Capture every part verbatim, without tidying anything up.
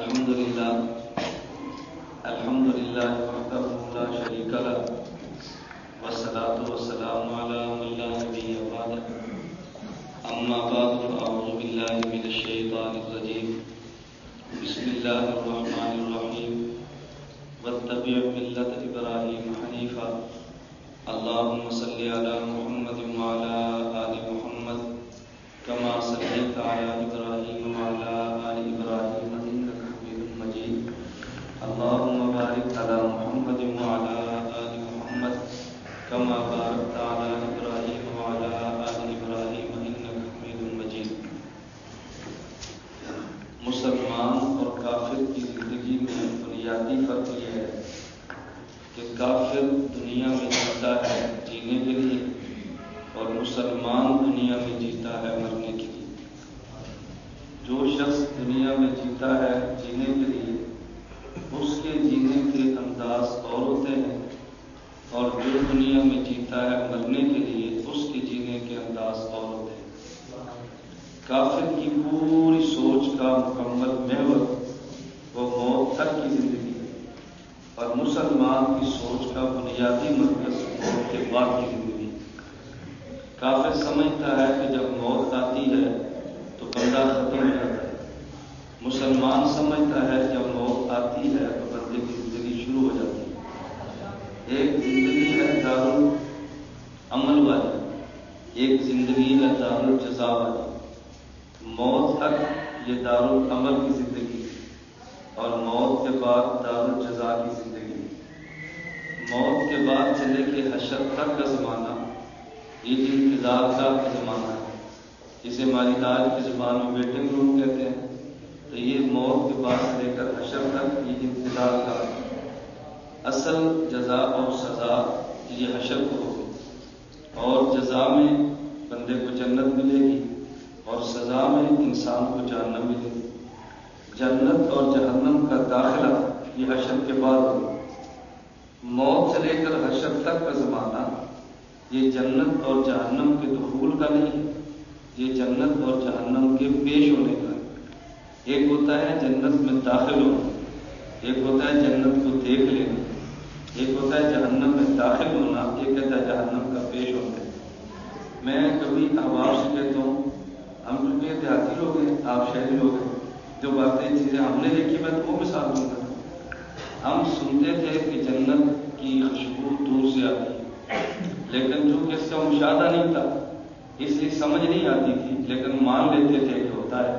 الحمد لله الحمد لله وحده لا شريك له والصلاة والسلام على من لا نبي بعده أما بعد فأعوذ بالله من الشيطان الرجيم بسم الله الرحمن الرحيم واتبع ملة إبراهيم حنيفا اللهم صل على محمد وعلى آل محمد كما صليت على إبراهيم وعلى آل إبراهيم إنك حميد مجيد اللهم بارك على محمد وعلى آل محمد كما باركت على إبراهيم وعلى آل إبراهيم إنك حميد مجيد. مسلمان اور کافر کی زندگی میں بنیادی فرق یہ ہے کہ کافر دنیا میں جیتا ہے جینے کے لیے اور مسلمان دنیا میں جیتا ہے مرنے کے لیے. جو شخص دنیا میں جیتا ہے جینے کے لیے اس کے جینے کے انداز اور ہوتے ہیں اور جو دنیا میں جیتا ہے مرنے کے لیے اس کے جینے کے انداز اور ہوتے ہیں. کافر کی پوری سوچ کا مکمل محور وہ موت تک کی زندگی ہے اور مسلمان کی سوچ کا بنیادی مرکز موت کے بعد کی زندگی. کافر سمجھتا ہے کہ جب موت آتی ہے تو بندہ ختم ہو جاتا ہے. مسلمان سمجھتا ہے جب موت آتی ہے تو بندے کی زندگی شروع ہو جاتی ہے. ایک زندگی ہے دارالعمل والی, ایک زندگی ہے دارالجزا والی. موت تک یہ دارالعمل کی زندگی اور موت کے بعد دارالجزا کی زندگی. موت کے بعد چلے کہ حشر تک کا زمانہ یہ انتظار کا زمانہ ہے, جسے ہماری آج کی زبان میں ویٹنگ روم کہتے ہیں. تو یہ موت کے بعد سے لے کر حشر تک یہ انتظار کا. اصل جزا اور سزا یہ حشر کو ہوگی اور جزا میں بندے کو جنت ملے گی اور سزا میں انسان کو جہنم ملے گی. جنت اور جہنم کا داخلہ یہ حشر کے بعد ہوگا. موت سے لے کر حشر تک کا زمانہ یہ جنت اور جہنم کے دخول کا نہیں, یہ جنت اور جہنم کے پیش ہونے کا. ایک ہوتا ہے جنت میں داخل ہونا, ایک ہوتا ہے جنت کو دیکھ لینا, ایک ہوتا ہے جہنم میں داخل ہونا, ایک کہتا ہے جہنم کا پیش ہونا. میں کبھی احباب سے کہتا ہوں, ہم کیونکہ دیہاتی لوگ ہیں, آپ شہری لوگ ہیں, جو باتیں چیزیں ہم نے دیکھی میں تو وہ مثال دوں گا. ہم سنتے تھے کہ جنت کی خوشبو دور سے آتی ہے, لیکن چونکہ اس کا مشاہدہ نہیں تھا اس لیے سمجھ نہیں آتی تھی, لیکن مان لیتے تھے کہ ہوتا ہے.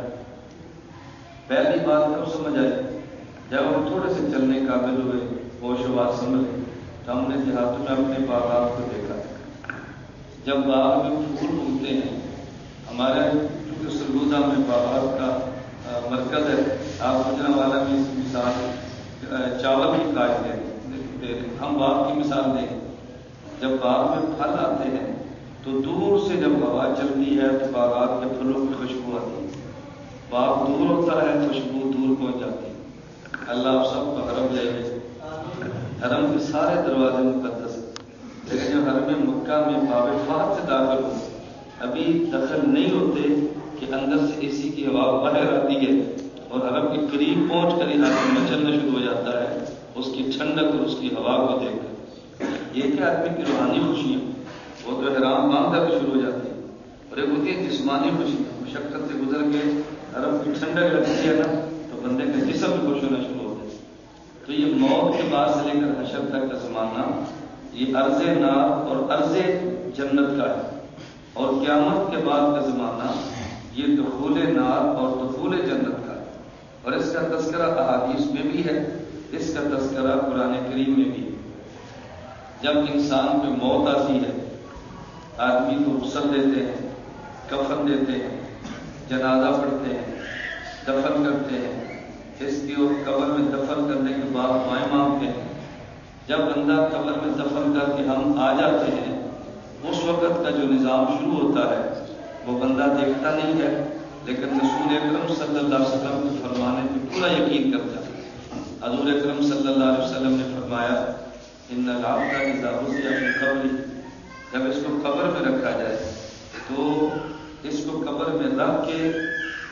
پہلی بات کب سمجھ آئی جب ہم تھوڑے سے چلنے قابل ہوئے, ہوش و بات سمجھے, تو ہم نے دیہاتوں میں اپنے باغات کو دیکھا. جب باغ میں پھول اگتے ہیں, ہمارے کیونکہ سرگودا میں باغات کا مرکز ہے, آپ گجرانوالہ میں اس مثال چاول کی کاج دے رہے ہیں, ہم باغ کی مثال دیں. جب باغ میں پھل آتے ہیں تو دور سے جب ہوا چلتی ہے تو باغات کے پھلوں کی خوشبو آتی ہے. باغ دور ہوتا ہے, خوشبو دور پہنچ جاتی ہے. اللہ آپ سب کو حرم لے گئے. حرم کے سارے دروازے مقدس ہیں, لیکن جو حرم مکہ میں باب فہد سے داخل ہو ابھی دخل نہیں ہوتے کہ اندر سے اے سی کی ہوا باہر آتی ہے اور حرم کے قریب پہنچ کر یہ حرم میں چلنا شروع ہو جاتا ہے اس کی ٹھنڈک اور اس کی ہوا کو دیکھ کر. یہ کہ آدمی کی روحانی خوشی ہے وہ تو احرام باندھ کر شروع ہو جاتی ہے, اور ایک ہوتی ہے جسمانی خوشی. مشقت سے گزر کے حرم کی ٹھنڈک لگتی ہے نا تو بندے کا جسم بھی خوش ہونا شروع ہوتا ہے. تو یہ موت کے بعد سے لے کر حشر تک کا زمانہ یہ عرض نار اور عرض جنت کا ہے, اور قیامت کے بعد کا زمانہ یہ دخول نار اور دخول جنت کا ہے. اور اس کا تذکرہ احادیث میں بھی ہے, اس کا تذکرہ قرآن کریم میں بھی ہے. جب انسان پہ موت آتی ہے آدمی کو غسل دیتے ہیں, کفن دیتے ہیں, جنازہ پڑھتے ہیں, دفن کرتے ہیں. اس کی قبر میں دفن کرنے کے بعد دعائیں مانگتے ہیں. جب بندہ قبر میں دفن کر کے ہم آ جاتے ہیں اس وقت کا جو نظام شروع ہوتا ہے وہ بندہ دیکھتا نہیں ہے, لیکن رسول اکرم صلی اللہ علیہ وسلم کے فرمانے پہ پورا یقین کرتا ہے. حضور اکرم صلی اللہ علیہ وسلم نے فرمایا ان العبد اذا وضع في قبره, جب اس کو قبر میں رکھا جائے تو اس کو قبر میں رکھ کے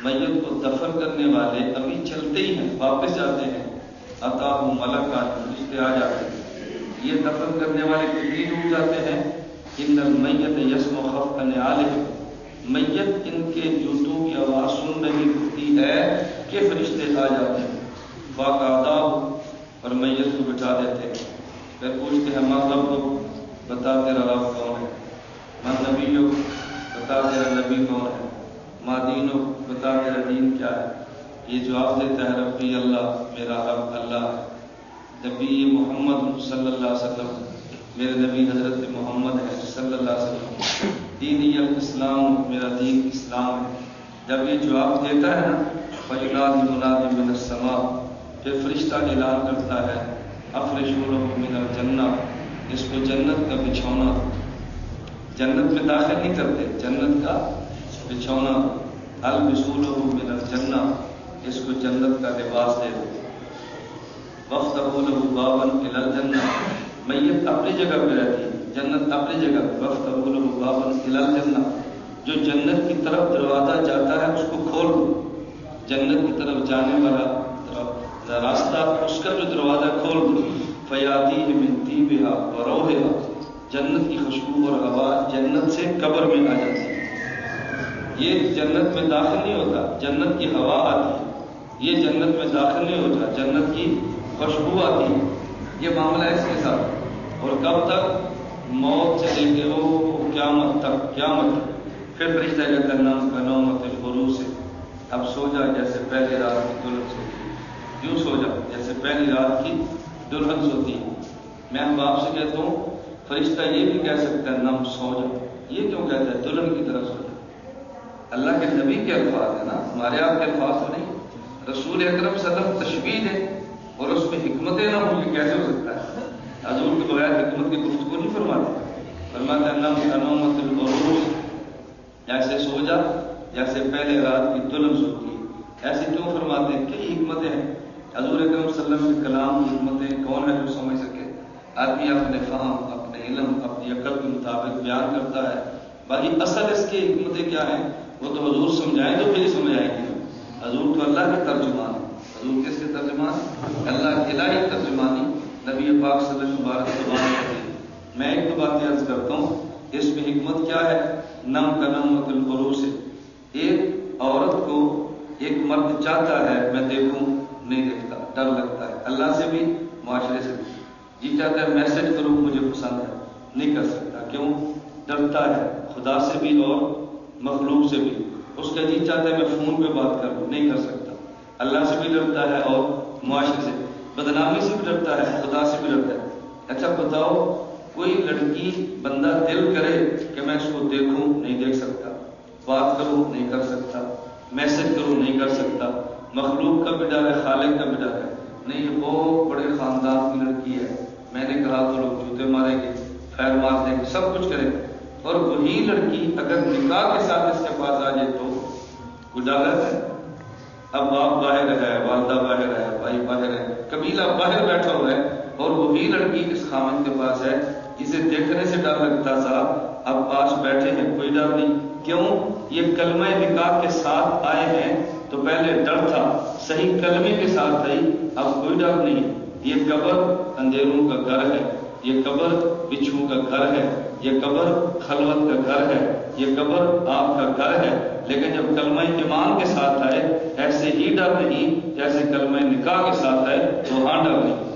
میت کو دفن کرنے والے ابھی چلتے ہی ہیں، واپس جاتے ہیں، عطا ملک آج فرشتے آ جاتے ہیں، یہ دفن کرنے والے کتنی دور جاتے ہیں؟ ان المیت یسمع خفق نعالہ، میت ان کے جوتوں کی آواز سن رہی ہوتی ہے کہ فرشتے آ جاتے ہیں، باقاعدہ اور میت کو بٹھا دیتے ہیں، پھر پوچھتے ہیں ماں رب، بتا تیرا رب کون ہے، ماں نبی ہو، بتا تیرا نبی کون ہے، ماں دین ہو، بتا تیرا دین کیا ہے، یہ جواب دیتا ہے ربی اللہ، میرا رب اللہ ہے، نبی محمد صلی اللہ علیہ وسلم، میرے نبی حضرت محمد ہے صلی اللہ علیہ وسلم، دینی الاسلام، میرا دین اسلام ہے۔ جب یہ جواب دیتا ہے نا فَيُنَادِ مُنَادٍ مِّنَ السَّمَاءِ، پھر فرشتہ اعلان کرتا ہے اَفْرِشُوا لَهُ مِنَ الْجَنَّةِ، اس کو جنت کا بچھونا، جنت میں داخل نہیں کرتے، جنت کا بچھونا، الْبِسُوا لَهُ مِنَ الْجَنَّةِ، اس کو جنت کا لباس دے دو، وَافْتَحُوا لَهُ بَابًا إِلَى الْجَنَّةِ، میت اپنی جگہ پہ رہتی ہے، جنت اپنی جگہ پہ، وَافْتَحُوا لَهُ بَابًا إِلَى الْجَنَّةِ، جو جنت کی طرف دروازہ جاتا ہے اس کو کھول دو، جنت کی طرف جانے والا راستہ، اس کا جو دروازہ کھول دو، فَيَأْتِيهِ مِن طِيبِهَا وَرَوْحِهَا، جنت کی خوشبو اور ہوا جنت سے قبر میں آ جاتی ہے، یہ جنت میں داخل نہیں ہوتا، جنت کی ہوا آتی ہے، یہ جنت میں داخل نہیں ہوتا، جنت کی خوشبو آتی ہے، یہ معاملہ ہے اس کے ساتھ، اور کب تک؟ موت سے لے کے وہ قیامت تک، قیامت تک۔ پھر فرشتہ کہتا ہے نم کا نومت الغروس سے، اب سو جا جیسے پہلی رات کی دلہن سوتی ہے، یوں سو جا جیسے پہلی رات کی دلہن سوتی ہے۔ میں اب آپ سے کہتا ہوں فرشتہ یہ بھی کہہ سکتا ہے نم سو جا، یہ کیوں کہتا ہے دلہن کی طرح سو جا؟ اللہ کے نبی کے الفاظ ہیں نا، ہمارے آپ کے الفاظ تو نہیں، رسول اکرم صلی اللہ علیہ وسلم تشبیہ ہے اور اس میں حکمتیں نہ ہوں، یہ کیسے ہو سکتا ہے؟ حضور کے بغیر حکمت کی درست کو نہیں فرماتے، فرماتے ہیں نم کا نومت الغروس، ایسے سو جا جیسے پہلے رات کی دلہن سوتی ہے۔ ایسے کیوں فرماتے ہیں؟ کئی حکمتیں ہیں حضور اکرم صلی اللہ علیہ وسلم کے کلام کی حکمتیں، کون ہے جو سمجھ سکے؟ آدمی اپنے فہم، اپنے علم، اپنی عقل کے مطابق بیان کرتا ہے، باقی اصل اس کی حکمتیں کیا ہیں وہ تو حضور سمجھائیں تو پھر ہی سمجھائیں گے، حضور تو اللہ کے ترجمان، حضور کس کے ترجمان؟ اللہ کی الہی ترجمانی نبی پاک صلی اللہ علیہ وسلم بارک زبان کرتے ہیں۔ میں ایک دو باتیں عرض کرتا ہوں، اس میں حکمت کیا ہے؟ نم کا نومت الغروس سے، ایک عورت کو ایک مرد چاہتا ہے میں دیکھوں، نہیں دیکھتا، ڈر لگتا ہے، اللہ سے بھی معاشرے سے بھی، جی چاہتا ہے میسج کروں مجھے پسند ہے، نہیں کر سکتا، کیوں؟ ڈرتا ہے، خدا سے بھی اور مخلوق سے بھی، اس کا جی چاہتا ہے میں فون پہ بات کروں، نہیں کر سکتا، اللہ سے بھی ڈرتا ہے اور معاشرے سے، بدنامی سے بھی ڈرتا ہے، خدا سے بھی ڈرتا ہے۔ اچھا بتاؤ کوئی لڑکی بندہ دل کرے کہ میں اس کو دیکھوں، نہیں دیکھ سکتا، بات کروں نہیں کر سکتا، میسج کروں نہیں کر سکتا، مخلوق کا بھی ڈر ہے، خالق کا بھی ڈر ہے، نہیں یہ بہت بڑے خاندان کی لڑکی ہے، میں نے کہا تو لوگ جوتے ماریں گے، خیر مار دیں گے، سب کچھ کریں گے، اور وہی لڑکی اگر نکاح کے ساتھ اس کے پاس آ جائے تو کوئی ڈر رہتا ہے؟ اب باپ باہر ہے، والدہ باہر ہے، بھائی باہر ہے، قبیلہ باہر بیٹھا ہوا ہے، اور وہی لڑکی اس خامن کے پاس ہے جسے دیکھنے سے ڈر لگتا تھا، اب پاس بیٹھے ہیں کوئی ڈر نہیں، کیوں؟ یہ کلمہ نکاح کے ساتھ آئے ہیں تو پہلے ڈر تھا، صحیح کلمے کے ساتھ آئی، اب کوئی ڈر نہیں۔ یہ قبر اندھیروں کا گھر ہے، یہ قبر بچھو کا گھر ہے، یہ قبر خلوت کا گھر ہے، یہ قبر آپ کا گھر ہے، لیکن جب کلمہ ایمان کے ساتھ آئے ایسے ہی ڈر نہیں جیسے کلمہ نکاح کے ساتھ آئے تو ہاں ڈر نہیں۔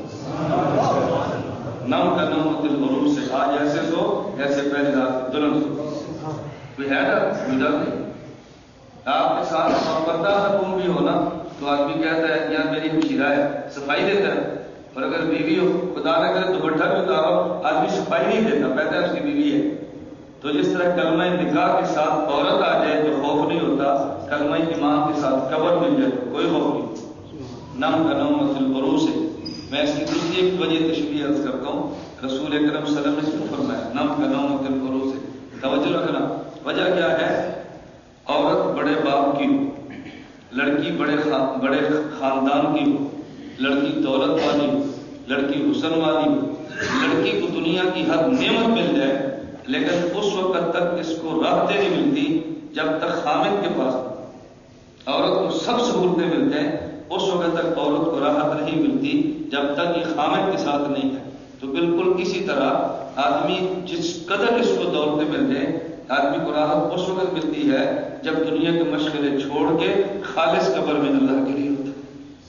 نم کا نومت الغروس سے، آج ایسے سو ایسے پہلی رات دلہن سو، کوئی ہے ڈر؟ کوئی ڈر نہیں۔ آپ کے ساتھ پردہ حکم بھی ہونا تو آدمی کہتا ہے یار میری ہمشیرہ ہے، صفائی دیتا ہے، اور اگر بیوی ہو خدا نہ کرے دوپٹہ بھی اتارو آدمی صفائی نہیں دیتا، کہتا ہے اس کی بیوی ہے۔ تو جس طرح کلمہ نکاح کے ساتھ عورت آ جائے تو خوف نہیں ہوتا، کلمہ ایمان کے ساتھ قبر مل جائے تو کوئی خوف نہیں۔ نم کا نومت الغروس سے، میں اس کی دوسری ایک وجہ تشریح عرض کرتا ہوں، رسول اکرم صلی اللہ علیہ وسلم نے کیوں فرمایا نم کا نومت الغروس سے؟ توجہ رکھنا، وجہ کیا ہے؟ عورت بڑے باپ کی ہو، لڑکی بڑے خان بڑے خاندان کی ہو، لڑکی دولت والی ہو، لڑکی حسن والی ہو، لڑکی کو دنیا کی ہر نعمت مل جائے، لیکن اس وقت تک اس کو راحتیں نہیں ملتی جب تک خامد کے پاس، عورت کو سب سہولتیں ملتے ہیں، اس وقت تک عورت کو راحت نہیں ملتی جب تک یہ خامد کے ساتھ نہیں ہے۔ تو بالکل اسی طرح آدمی جس قدر اس کو دولتیں ملتے ہیں، آدمی کو راحت اس وقت ملتی ہے جب دنیا کے مشغلے چھوڑ کے خالص قبر میں اللہ کے لیے ہوتا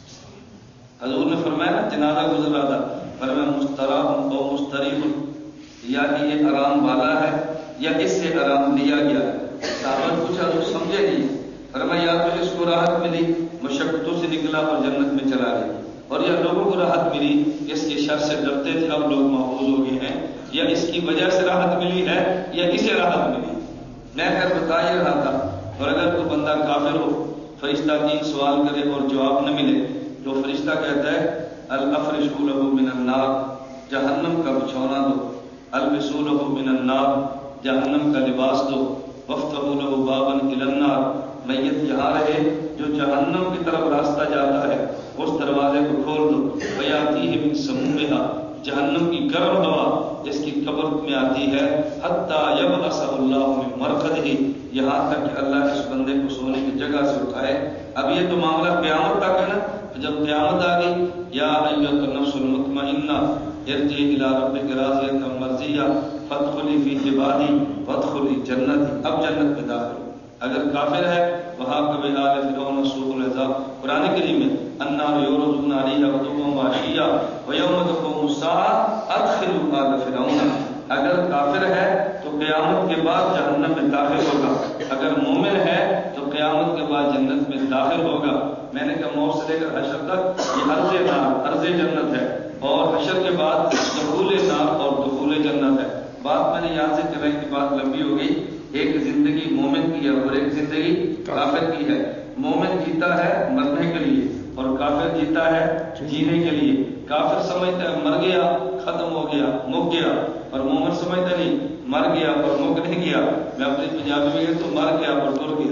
ہے۔ حضور نے فرمایا نا، جنازہ گزر رہا تھا، فرمایا مستراح او مستریح، یا یہ آرام والا ہے یا اس سے آرام لیا گیا ہے۔ صحابہ نے پوچھا، تو سمجھے نہیں؟ فرمایا یا تو اس کو راحت ملی، مشقتوں سے نکلا اور جنت میں چلا گیا، اور یا لوگوں کو راحت ملی، اس کے شر سے ڈرتے تھے اب لوگ محفوظ ہو گئے ہیں، یا اس کی وجہ سے راحت ملی ہے یا اسے راحت ملی۔ میں خیر بتا ہی رہا تھا، اور اگر کوئی بندہ کافر ہو، فرشتہ تین سوال کرے اور جواب نہ ملے تو فرشتہ کہتا ہے الافرشوا له من النار، جہنم کا بچھونا دو، البسوا له من النار، جہنم کا لباس دو، وافتحوا له بابا الى النار، میت یہاں رہے جو جہنم کی طرف راستہ جاتا ہے اس دروازے کو کھول دو، ویاتیہ من سمومها، جہنم کی گرم ہوا اس کی قبر میں آتی ہے، حتی یبعث اللہ من مرقدہ، یہاں تک کہ اللہ اس بندے کو سونے کی جگہ سے اٹھائے۔ اب یہ تو معاملہ قیامت تک ہے نا، جب قیامت آ گئی، یا ایھا النفس المطمئنہ ارجعی الی ربک راضیۃ مرضیہ فادخلی فی عبادی وادخلی جنتی، اب جنت میں داخل ہو۔ اگر کافر ہے وہاں کبھی آل فرعون سوء العذاب، قرآن کریم میں النار یعرضون علیہا غدوا وعشیا ویوم تقوم الساعۃ ادخلوا آل فرعون، اگر کافر ہے تو قیامت کے بعد جہنم میں داخل ہوگا، اگر مومن ہے تو قیامت کے بعد جنت میں داخل ہوگا۔ میں نے کہا موت سے لے کر حشر تک یہ عرض نار عرض جنت ہے، اور حشر کے بعد دخول نار اور دخول جنت ہے۔ بات میں نے یہاں سے چلائی کی بات لمبی ہو گئی۔ ایک زندگی مومن کی ہے اور ایک زندگی کافر کی ہے۔ مومن جیتا ہے مرنے کے لیے اور کافر جیتا ہے جینے کے لیے۔ کافر سمجھتا ہے مر گیا ختم ہو گیا مک گیا، اور مومن سمجھتا نہیں مر گیا اور مک نہیں گیا۔ میں اپنی پنجابی میں کہتا ہوں مر گیا اور ٹر گیا۔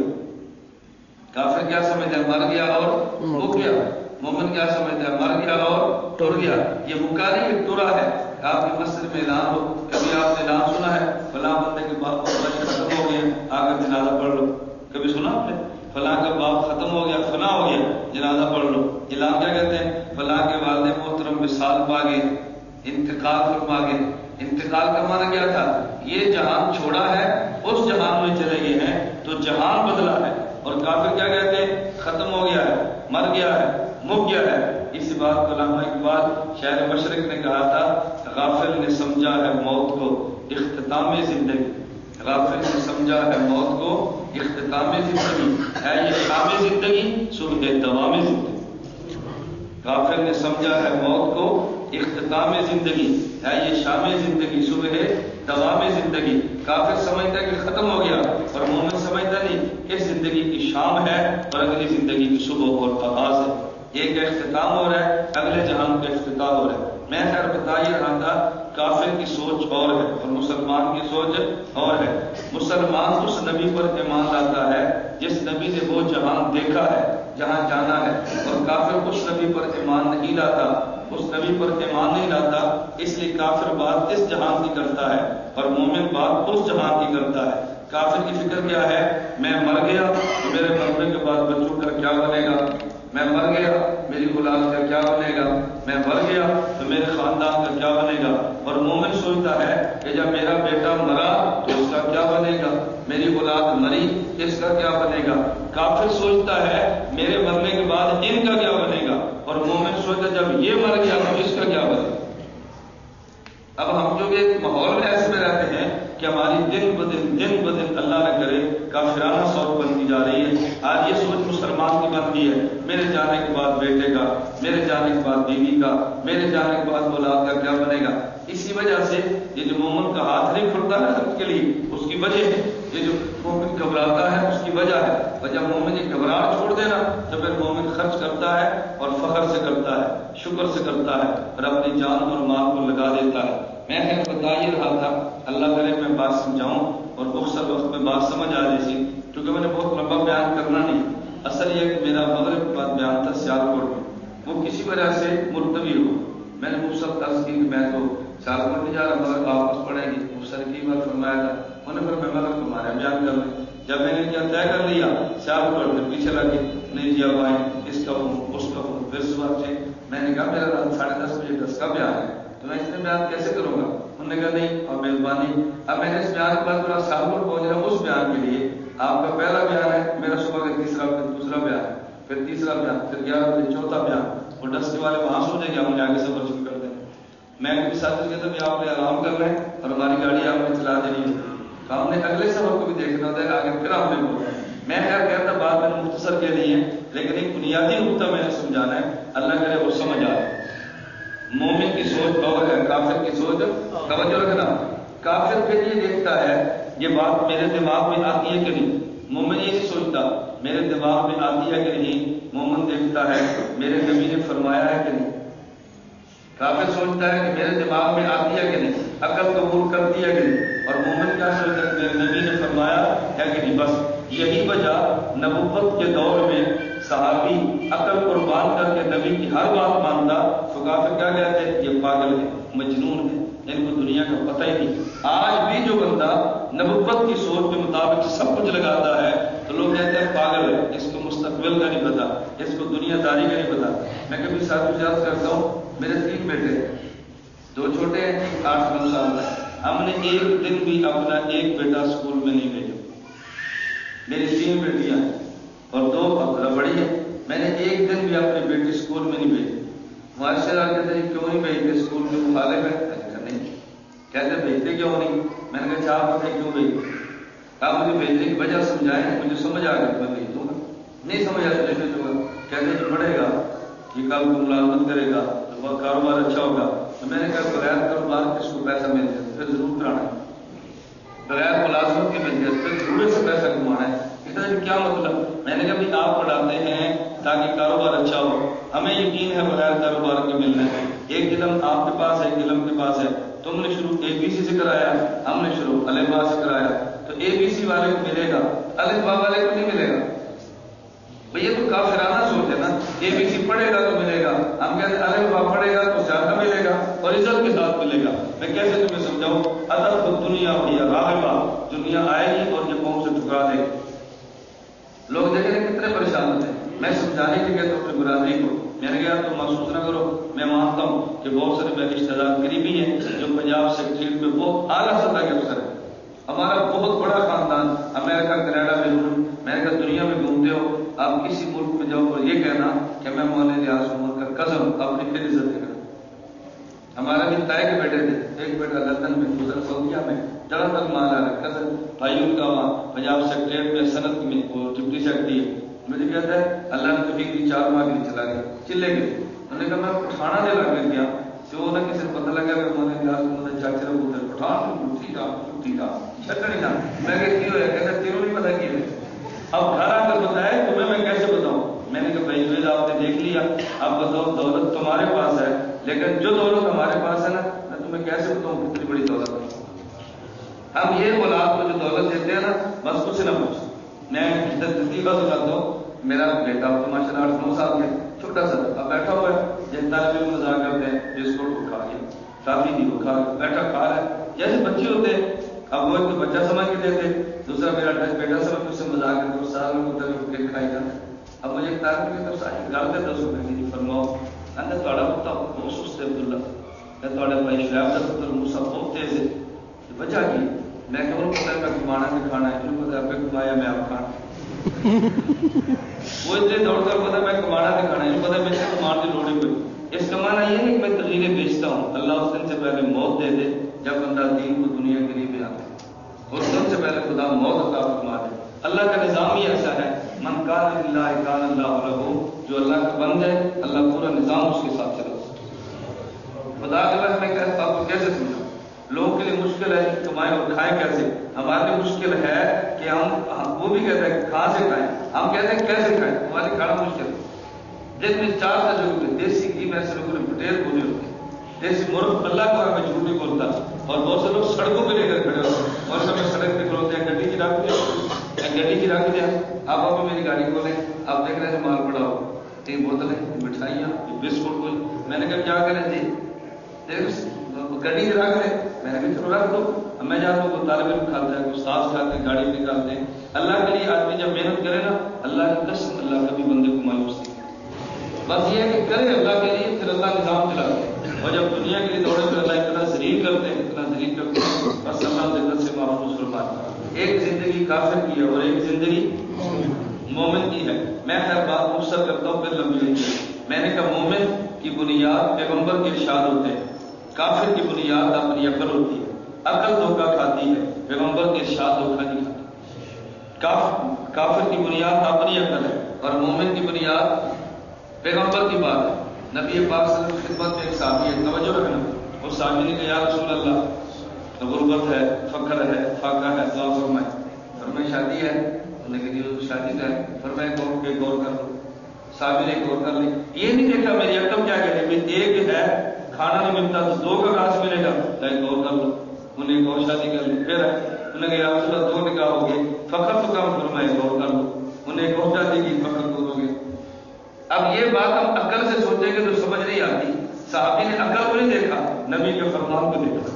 کافر کیا سمجھتا ہے مر گیا اور مک گیا، مومن کیا سمجھتا ہے مر گیا اور ٹر گیا۔ یہ مکا نہیں، ایک ٹرا ہے۔ آپ کی مسجد میں اعلان ہو، کبھی آپ نے اعلان سنا ہے فلاں بندے کے باپ ختم ہو گیا آ کر جنازہ پڑھ لو، کبھی سنا آپ نے؟ فلاں کا باپ ختم ہو گیا فنا ہو گیا جنازہ پڑھ لو۔ اعلان کیا کہتے ہیں؟ فلاں کے والد محترم وصال پا گئے، انتقال فرما گئے۔ انتقال کا معنی کیا تھا؟ یہ جہان چھوڑا ہے اس جہان میں چلے گئے ہیں، تو جہان بدلا ہے۔ اور کافر کیا کہتے ہیں؟ ختم ہو گیا ہے، مر گیا ہے، مک گیا ہے۔ اسی بات کو علامہ اقبال شاعر مشرق نے کہا تھا، غافل نے سمجھا ہے موت کو اختتام زندگی، غافل نے سمجھا ہے موت کو اختتام زندگی، ہے یہ شام زندگی صبح دوام زندگی۔ غافل نے سمجھا ہے موت کو اختتام زندگی، ہے یہ شام زندگی صبح دوام زندگی۔ کافر سمجھتا ہے کہ ختم ہو گیا، اور مومن سمجھتا نہیں اس زندگی کی شام ہے اور اگلی زندگی کی صبح اور آغاز ہے۔ ایک کا اختتام ہو رہا ہے، اگلے جہان کا افتتاح ہو رہا ہے۔ میں خیر بتا ہی رہا تھا، کافر کی سوچ اور ہے اور مسلمان کی سوچ اور ہے۔ مسلمان اس نبی پر ایمان لاتا ہے جس نبی نے وہ جہان دیکھا ہے جہاں جانا ہے، اور کافر اس نبی پر ایمان نہیں لاتا، اس نبی پر ایمان نہیں لاتا، اس لیے کافر بات اس جہان کی کرتا ہے اور مومن بات اس جہان کی کرتا ہے۔ کافر کی فکر کیا ہے؟ میں مر گیا تو میرے مرنے کے بعد بچوں کا کیا بنے گا، میں مر گیا میری اولاد کا کیا بنے گا، میں مر گیا تو میرے خاندان کا کیا بنے گا۔ اور مومن سوچتا ہے کہ جب میرا بیٹا مرا تو اس کا کیا بنے گا، میری اولاد مری اس کا کیا بنے گا۔ کافر سوچتا ہے میرے مرنے کے بعد ان کا کیا بنے گا، اور مومن سوچتا جب یہ مر گیا تو اس کا کیا بنے گا۔ اب ہم جو ایک ماحول میں ایسے میں رہتے ہیں کہ ہماری دن بدن دن بدن اللہ نہ کرے کافرانہ سوچ بنتی جا رہی ہے۔ آج یہ سوچ مسلمان کی بنتی ہے، میرے جانے کے بعد بیٹے کا، میرے جانے کے بعد بیوی کا، میرے جانے کے بعد اولاد کا کیا بنے گا۔ اسی وجہ سے یہ جو مومن کا ہاتھ نہیں کھلتا ہے اس کے لیے، اس کی وجہ ہے یہ جو مومن گھبراتا ہے اس کی وجہ ہے۔ اور جب مومن یہ گھبراہٹ چھوڑ دینا تو پھر مومن خرچ کرتا ہے اور فخر سے کرتا ہے، شکر سے کرتا ہے اور اپنی جان اور مال کو لگا دیتا ہے۔ میں خیر بتا ہی رہا تھا، اللہ کرے میں بات سمجھاؤں اور اکثر وقت میں بات سمجھ آ رہی تھی، کیونکہ میں نے بہت لمبا بیان کرنا نہیں۔ اصل یہ کہ میرا مغرب کے بعد بیان تھا سیالکوٹ میں، وہ کسی وجہ سے ملتوی ہو۔ میں نے مفصل عرض کی کہ میں تو سیالکوٹ نہیں جا رہا، مگر واپس پڑھیں گے۔ مفصل کی بات فرمایا تھا، انہوں نے پھر میں مغرب کو مارا بیان کر لیں۔ جب میں نے کیا طے کر لیا سیاح پر پھر پیچھے لگے نہیں جی اب آئیں اس کا حکم اس کا حکم پھر صبح سے میں نے کہا میرا رات ساڑھے دس بجے دس کا بیان ہے تو میں اس میں بیان کیسے کروں گا؟ انہوں نے کہا نہیں اور مہربانی اب میں نے اس بیان کے بعد تھوڑا سالپور پہنچ رہا ہوں اس بیان کے لیے آپ کا پہلا بیان ہے میرا صبح کا تیسرا پھر دوسرا بیان پھر تیسرا بیان پھر گیارہ بجے چوتھا بیان اور ڈسٹے والے وہاں سو جائے گا مجھے آگے سفر شروع کر دیں میں کبھی ساتھی کہتا بھی آپ نے آرام کر رہے ہیں اور ہماری گاڑی آپ نے چلا دینی ہے تو ہم نے اگلے سفر کو بھی دیکھنا ہوتا ہے آگے پھر آپ نے بولا میں خیر کہتا بات میں مختصر کے لیے لیکن ایک بنیادی نقطہ میں نے سمجھانا ہے اللہ کرے وہ سمجھ آئے مومن کی سوچ اور ہے کافر کی سوچ توجہ رکھنا کافر پھر یہ دیکھتا ہے یہ بات میرے دماغ میں آتی ہے کہ نہیں مومن یہ نہیں سوچتا میرے دماغ میں آتی ہے کہ نہیں مومن دیکھتا ہے میرے نبی نے فرمایا ہے کہ نہیں کافر سوچتا ہے کہ میرے دماغ میں آتی ہے کہ نہیں عقل قبول کرتی ہے کہ نہیں اور مومن کیا سوچتا ہے میرے نبی نے فرمایا ہے کہ نہیں بس یہی وجہ نبوت کے دور میں صحابی عقل قربان کر کے نبی کی ہر بات مانتا تو کافر کیا کہتے ہیں یہ پاگل ہے مجنون ہے ان کو دنیا کا پتہ ہی نہیں آج بھی جو بندہ نبوت کی سوچ کے مطابق سب کچھ لگاتا ہے تو لوگ کہتے ہیں پاگل ہے اس کو مستقبل کا نہیں پتا اس کو دنیا داری کا نہیں پتا میں کبھی ساتھ یاد کرتا ہوں میرے تین بیٹے دو چھوٹے ہیں آٹھ نو سال کا ہم نے ایک دن بھی اپنا ایک بیٹا اسکول میں نہیں بھیجا میری تین بیٹیاں ہیں اور دو اب بڑی ہیں میں نے ایک دن بھی اپنی بیٹی اسکول میں نہیں بھیجی ماشاء اللہ کہتے ہیں کیوں نہیں بھیجتے اسکول میں مخالف ہے نہیں کہتے بھیجتے کیوں نہیں میں نے کہا چار پتہ کیوں بھیجتے آپ مجھے بھیجنے کی وجہ سمجھائیں مجھے سمجھ آ گئی میں بھیج دوں گا نہیں سمجھ آ تو بھیجوں گا کہتے ہیں پڑھے گا یہ کل کو ملازمت کرے گا تو کاروبار اچھا ہوگا تو میں نے کہا بغیر کاروبار کس کو پیسہ مل جائے پھر ضرور کرانا ہے بغیر ملازمت کے مل جائے پھر ضرور سے پیسہ کمانا ہے کیا مطلب میں نے کہا بھی آپ پڑھاتے ہیں تاکہ کاروبار اچھا ہو ہمیں یقین ہے بغیر کاروبار کے ملنا ہے ایک علم آپ کے پاس ہے ایک علم کے پاس ہے تم نے شروع اے بی سی سے کرایا ہم نے شروع الف با سے کرایا تو اے بی سی والے کو ملے گا الف با والے کو نہیں ملے گا بھئی یہ تو کافرانہ سوچ ہے نا اے بی سی پڑھے گا تو ملے گا ہم کہتے ہیں الف با پڑھے گا تو زیادہ ملے گا اور عزت کے ساتھ ملے گا میں کیسے تمہیں سمجھاؤں ادب تو دنیا ہوئی راغبہ دنیا آئے گی اور یہ قوم سے ٹھکرا دے گی لوگ دیکھیں گے کتنے پریشان ہوتے ہیں میں سمجھانے کے لیے تو اپنی برادری کو میں نے کہا تو محسوس نہ کرو میں مانتا ہوں کہ بہت سارے میرے رشتے دار قریبی ہیں جو پنجاب سیکٹریٹ میں بہت اعلیٰ سطح کے افسر ہیں ہمارا بہت بڑا خاندان امریکہ کینیڈا میں میں نے کہا دنیا میں گھومتے ہو آپ کسی ملک میں جاؤ اور یہ کہنا کہ میں مولانا ریاض عمر کا قسم اپنی پھر عزت کروں ہمارے بھی طے کے بیٹے تھے ایک بیٹا لندن میں دوسرا سعودیہ میں جڑا تک مال آ رہا کزن بھائی ان کا وہاں پنجاب سیکٹریٹ میں صنعت میں ڈپٹی سیکٹری ہے مجھے کہتا ہے اللہ نے توفیق دی چار ماہ کے لیے چلا گیا چلے گئے انہوں نے کہا میں پٹھانا دے لگ گیا جو نہ کسی کو پتہ لگا کہ مولانا ریاض عمر چاچے کا پتر پٹھان ٹوٹی کا ٹوٹی کا چھکڑی کا میں کہ کی ہوا کہتا تینوں نہیں پتا کی اب گھر آ کر بتایا تمہیں میں کیسے بتاؤں میں نے کہا بھائی جو آپ نے دیکھ لیا آپ بتاؤ دولت تمہارے پاس ہے لیکن جو دولت ہمارے پاس ہے نا میں تمہیں کیسے بتاؤں کتنی بڑی دولت ہے ہم یہ اولاد کو جو دولت دیتے ہیں نا بس کچھ نہ پوچھ میں تجربہ سناتا ہوں میرا بیٹا تو ماشاء اللہ آٹھ نو سال کے چھوٹا سا اب بیٹھا ہوا ہے جن طالب علم مذاق کرتے ہیں بسکٹ کو کھا گیا کافی نہیں وہ کھا بیٹھا کھا رہا ہے جیسے بچے ہوتے ہیں اب وہ ایک بچہ سمجھ کے دیتے دوسرا میرا بیٹا سمجھ کے اس سے مذاق کرتے اس سال میں ہوتا ہے کھائی جاتا ہے اب مجھے ایک طالب کی طرف سے گل کے دس روپئے کی فرماؤ کہتے تھوڑا پتا بہت سست ہے عبداللہ کہ تھوڑے بھائی شعیب کا پتر موسیٰ بہت تیز ہے وجہ کی میں کہ انہوں پتا ہے میں کمانا سے کھانا ہے انہوں پتا ہے پہ کمایا میں آپ کھانا وہ اتنے دوڑ کر پتا میں کمانا سے کھانا ہے انہوں پتا ہے میں کمان کی لوڑی پہ اس کا معنی یہ نہیں کہ میں تغیریں بیچتا ہوں اللہ اس دن سے پہلے موت دے دے جب بندہ دین کو دنیا کے لیے بھی آتا ہے اس دن سے پہلے خدا موت عطا فرما دے اللہ کا نظام ہی ایسا ہے من کان للہ کان اللہ لہ جو اللہ کا بند ہے اللہ پورا نظام اس کے ساتھ چلا خدا کے میں کہتا آپ کو کیسے سمجھا لوگوں کے لیے مشکل ہے کہ کمائیں اور کھائیں کیسے ہمارے لیے مشکل ہے کہ ہم وہ بھی کہتے ہیں کہاں سے کھائیں ہم کہتے ہیں کیسے کھائیں ہمارے کھانا مشکل ہے جن میں چار سے جو ہوتے دیسی گھی میں سے لوگوں نے پٹیل بولے ہوتے دیسی مرغ اللہ کو ہمیں جھوٹ نہیں بولتا اور بہت سے لوگ سڑکوں پہ لے کر کھڑے ہوتے اور سب سڑک پہ کھڑوتے ہیں گڈی کی رکھ دیں گڈی کی رکھ دیں آپ آپ میری گاڑی کھولیں آپ دیکھ رہے ہیں مال پڑا ہو تین بوتلیں مٹھائیاں بسکٹ کوئی میں نے کہا کیا کریں جی گڈی رکھ دیں میں نے کہا چلو رکھ دو میں جاتا ہوں کوئی طالب علم کھاتا ہے، کوئی استاد کھاتے ہیں، گاڑی نکالتے ہیں. اللہ کے لیے آدمی جب محنت کرے نا، اللہ کی قسم اللہ کبھی بندے کو مایوس نہیں کرتا. بس یہ ہے کہ کرے اللہ کے لیے، پھر اللہ نظام چلاتے ہیں. اور جب دنیا کے لیے دوڑے پھر اللہ اتنا ذلیل کرتے ہیں، اتنا ذلیل کرتے ہیں، بس اللہ ذلت سے محفوظ فرماتا ہے. ایک زندگی کافر کی ہے اور ایک زندگی مومن کی ہے. میں ہر بات مختصر کرتا ہوں، پھر لمبی نہیں. میں نے کہا مومن کی بنیاد پیغمبر کے ارشاد ہوتے ہیں، کافر کی بنیاد اپنی عقل ہوتی ہے. عقل دھوکہ کھاتی ہے، پیغمبر کے ارشاد دھوکہ نہیں کھاتی. کافر کی بنیاد اپنی عقل ہے اور مومن کی بنیاد پیغمبر کی بات ہے. نبی پاک صلی اللہ علیہ وسلم کی خدمت میں ایک صحابی ہے، توجہ رکھنا. اس صحابی نے کہا یا رسول اللہ غربت ہے، فقر ہے، فاقہ ہے، دعا فرمائے. فرمائے شادی ہے؟ انہوں نے کہا شادی کا ہے. فرمائے غور کے غور کر لو. صحابی نے غور کر لی. یہ نہیں دیکھا میری عقل کیا کہہ رہی ہے، ایک ہے کھانا نہیں ملتا تو دو کا گھاس ملے گا، غور کر لو. انہیں ایک اور شادی کر لی. پھر انہوں نے کہا رسول اللہ دو نکاح ہو گئے، فقر تو کم. فرمائے غور کر لو. انہیں ایک اور شادی کی، فقر دو ہو گئے. اب یہ بات ہم عقل سے سوچیں گے تو سمجھ نہیں آتی. صحابی نے عقل کو نہیں دیکھا، نبی کے فرمان کو دیکھا،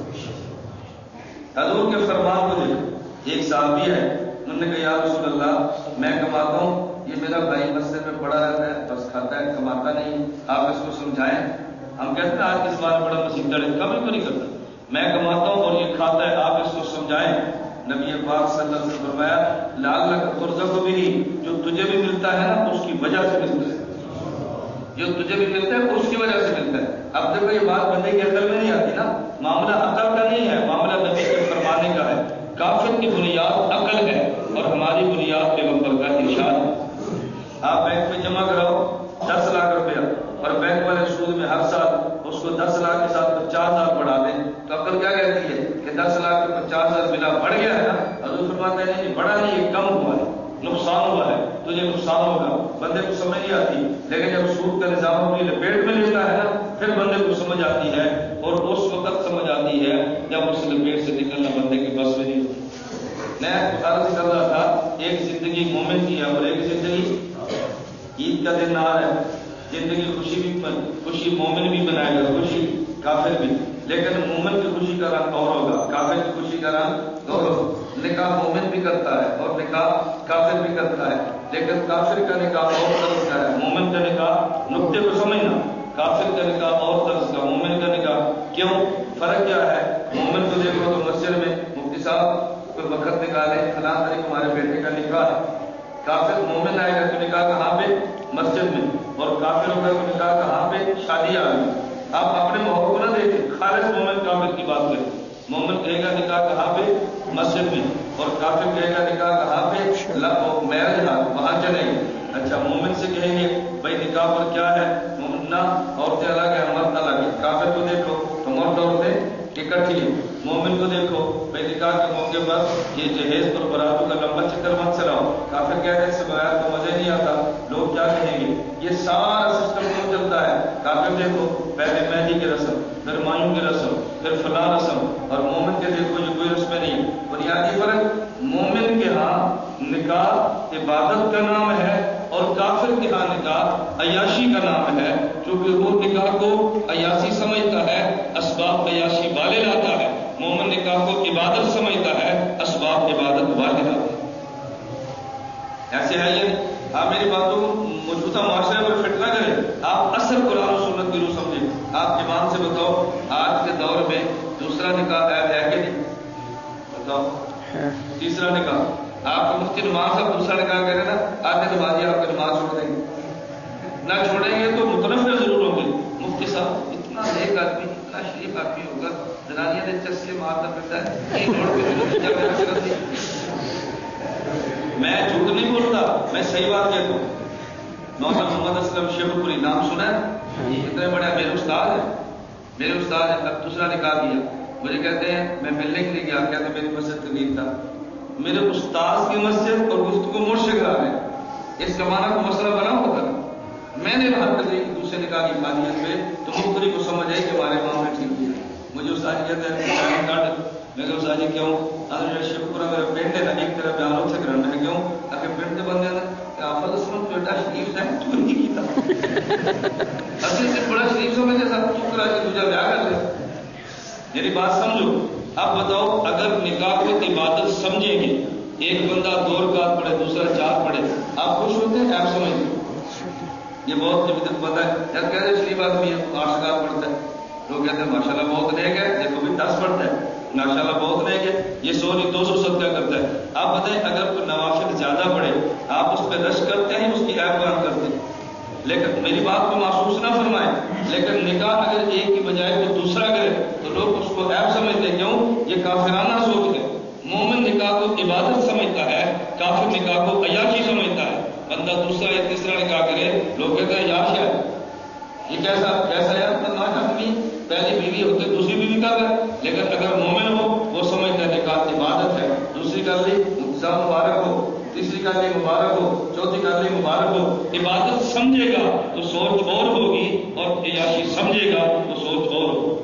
حضور کے فرمان کو دیکھا. ایک صحابی ہے، انہوں نے کہا یا رسول اللہ میں کماتا ہوں، یہ میرا بھائی مسجد میں پڑا رہتا ہے، بس کھاتا ہے، کماتا نہیں، آپ اس کو سمجھائیں. ہم کہتے ہیں آج اس بار بڑا مسیح ہے، کبھی کو نہیں کرتا. میں کماتا ہوں اور یہ کھاتا ہے، آپ اس کو سمجھائیں. نبی پاک صلی اللہ علیہ وسلم فرمایا لعلک ترزق بھی، جو تجھے بھی ملتا ہے نا اس کی وجہ سے ملتا ہے، جو تجھے بھی ملتا ہے اس کی وجہ سے ملتا ہے. اب دیکھو یہ بات بندے کی عقل میں نہیں آتی نا. معاملہ عقل کا نہیں ہے، معاملہ نبی کے فرمانے کا ہے. کافر کی بنیاد عقل ہے اور ہماری بنیاد پیغمبر کا ارشاد ہے. آپ بینک میں جمع کراؤ دس لاکھ روپیہ اور بینک والے سود میں ہر سال اس کو دس لاکھ کے ساتھ پچاس ہزار بڑھا دیں تو عقل کیا کہتی ہے کہ دس لاکھ میں پچاس ہزار بلا بڑھ گیا ہے نا. حضور فرماتے ہیں نہیں بڑھا نہیں، یہ کم ہوا ہے، نقصان ہوا ہے، تجھے نقصان ہوگا. بندے کو سمجھ نہیں آتی، لیکن جب سود کا نظام اپنی لپیٹ میں لیتا ہے نا پھر بندے کو سمجھ آتی ہے. اور اس وقت سمجھ آتی ہے جب اس لپیٹ سے نکلنا بندے کی بس میں نہیں ہوتی. میں عرض کر رہا تھا ایک زندگی مومن کی ہے اور ایک زندگی عید کا دن آ رہا ہے. زندگی خوشی بھی خوشی مومن بھی بنائے گا، خوشی کافر بھی، لیکن مومن کی خوشی کا رنگ اور ہوگا، کافر کی خوشی کا رنگ اور ہوگا. نکاح مومن بھی کرتا ہے اور نکاح کافر بھی کرتا ہے، لیکن کافر کا نکاح اور طرز کا ہے، مومن کا نکاح. نقطے کو سمجھنا، کافر کا نکاح اور طرز کا، مومن کا نکاح. کیوں فرق کیا ہے؟ مومن کو دیکھو تو مسجد میں مفتی صاحب کوئی وقت نکالے فلاں تاریخ ہمارے بیٹے کا نکاح ہے. کافر مومن آئے گا تو نکاح کہاں پہ؟ مسجد میں. اور کافر ہوگا تو نکاح کہاں پہ؟ شادی آ گئی. آپ اپنے ماحول کو نہ دیکھیں، خالص مومن کافر کی بات کریں. مومن کہے گا نکاح کہاں پہ؟ مسجد میں. اور کافر کہے گا نکاح کہاں پہ؟ میرج ہال وہاں چلیں گے. اچھا مومن سے کہیں گے بھائی نکاح پر کیا ہے؟ مومن نہ عورتیں الگ ہیں مرد الگ ہے. کافر کو دیکھو تو مرد عورتیں اکٹھی ہیں. مومن کو دیکھو بھائی نکاح کے موقع پر یہ جہیز پر براتوں کا لمبا چکر مت چلاؤ. کافر کہتے ہیں اس سے بغیر تو مزے نہیں آتا، لوگ کیا کہیں گے. یہ سارا سسٹم کیوں چلتا ہے؟ کافر دیکھو پہلے مہندی کی رسم، پھر مایوں کی رسم، پھر فلاں رسم، اور مومن کے دیکھو یہ کوئی رسمیں نہیں. بنیادی فرق مومن کے ہاں نکاح عبادت کا نام ہے اور کافر کے ہاں نکاح عیاشی کا نام ہے. کیونکہ وہ نکاح کو عیاشی سمجھتا ہے، اسباب عیاشی والے لاتا ہے. مومن نکاح کو عبادت سمجھتا ہے، اسباب عبادت والے لاتا ہے. ایسے ہے یہ. آپ میری باتوں کو موجودہ معاشرے پر فٹ نہ کریں، آپ اصل قرآن و سنت کی روح سمجھیں. آپ ایمان سے بتاؤ آج کے دور میں دوسرا نکاح ہے کہ نہیں؟ بتاؤ. تیسرا نکاح آپ کو مفتی نماز صاحب دوسرا نکاح کریں نا، آدھے نمازی آپ کی نماز چھوڑ دیں گے. نہ چھوڑیں گے تو متنفر ضرور ہوں گے. مفتی صاحب اتنا نیک آدمی، اتنا شریف آدمی ہوگا، زنانیاں نے چسکے مارتا پھرتا ہے. میں جھوٹ نہیں بولتا، میں صحیح بات کہتا ہوں. مولانا محمد اسلم شیخ پوری نام سنا ہے؟ اتنے بڑے میرے استاد ہیں، میرے استاد ہیں. اب دوسرا نکاح دیا، مجھے کہتے ہیں میں ملنے کے لیے گیا، کہتے ہیں میری مسجد تقریب تھا. میرے استاد کی مسجد اور گفتگو مڑ سے کرا رہے ہیں. اس زمانہ کو مسئلہ بنا ہوتا ہے. میں نے وہاں تقریب دوسرے نکاح کی فادیت پہ تو مختری کو سمجھ آئی کہ ہمارے وہاں میں ٹھیک کیا. مجھے استاد کہتے ہیں کاٹ. میں کہ استاد جی کیوں؟ آج شیخ پورا میرا پینٹ ہے نا ایک طرف بیان ہو سک رہا ہے. کیوں؟ تاکہ پینٹ کے بندے نا آفت اسلم بیٹا شریف ہے تو نہیں کیتا اصل سے بڑا شریف سمجھے سب چپ کرا کے دوجا بیاہ کر لے. میری بات سمجھو. اب بتاؤ اگر نکاح کو عبادت سمجھیں گے، ایک بندہ دو رکعت پڑھے دوسرا چار پڑھے، آپ خوش ہوتے ہیں؟ آپ سمجھتے ہیں یہ بہت جب پتا ہے جب کہتے ہیں شریف آدمی ہے آٹھ رکعت پڑھتا ہے، لوگ کہتے ہیں ماشاء اللہ بہت نیک ہے، دیکھو بھی دس پڑھتا ہے ماشاء اللہ بہت نیک ہے، یہ سو نہیں دو سو صدقہ کرتا ہے۔ آپ بتائیں اگر کوئی نوافل زیادہ پڑھے آپ اس پہ رش کرتے ہیں اس کی عیب بیان کرتے ہیں؟ لیکن میری بات کو محسوس نہ فرمائیں، لیکن نکاح اگر ایک کی بجائے کوئی دوسرا کرے تو لوگ اس کو عیب سمجھتے ہیں، کیوں؟ یہ کافرانہ سوچ ہے۔ مومن نکاح کو عبادت سمجھتا ہے، کافر نکاح کو عیاشی سمجھتا ہے۔ بندہ دوسرا یا تیسرا نکاح کرے لوگ کہتے ہیں عیاش ہے، یہ کیسا کیسا ہے؟ بدماش آدمی پہلی بیوی ہوتے دوسری بیوی کا ہے، لیکن اگر مومن ہو وہ سمجھتا ہے نکاح عبادت ہے، دوسری کر لی مبارک ہو، تیسری کر لی مبارک ہو، چوتھی کر لی مبارک ہو۔ عبادت سمجھے گا تو سوچ اور ہوگی، اور عیاشی سمجھے گا تو سوچ اور ہوگی۔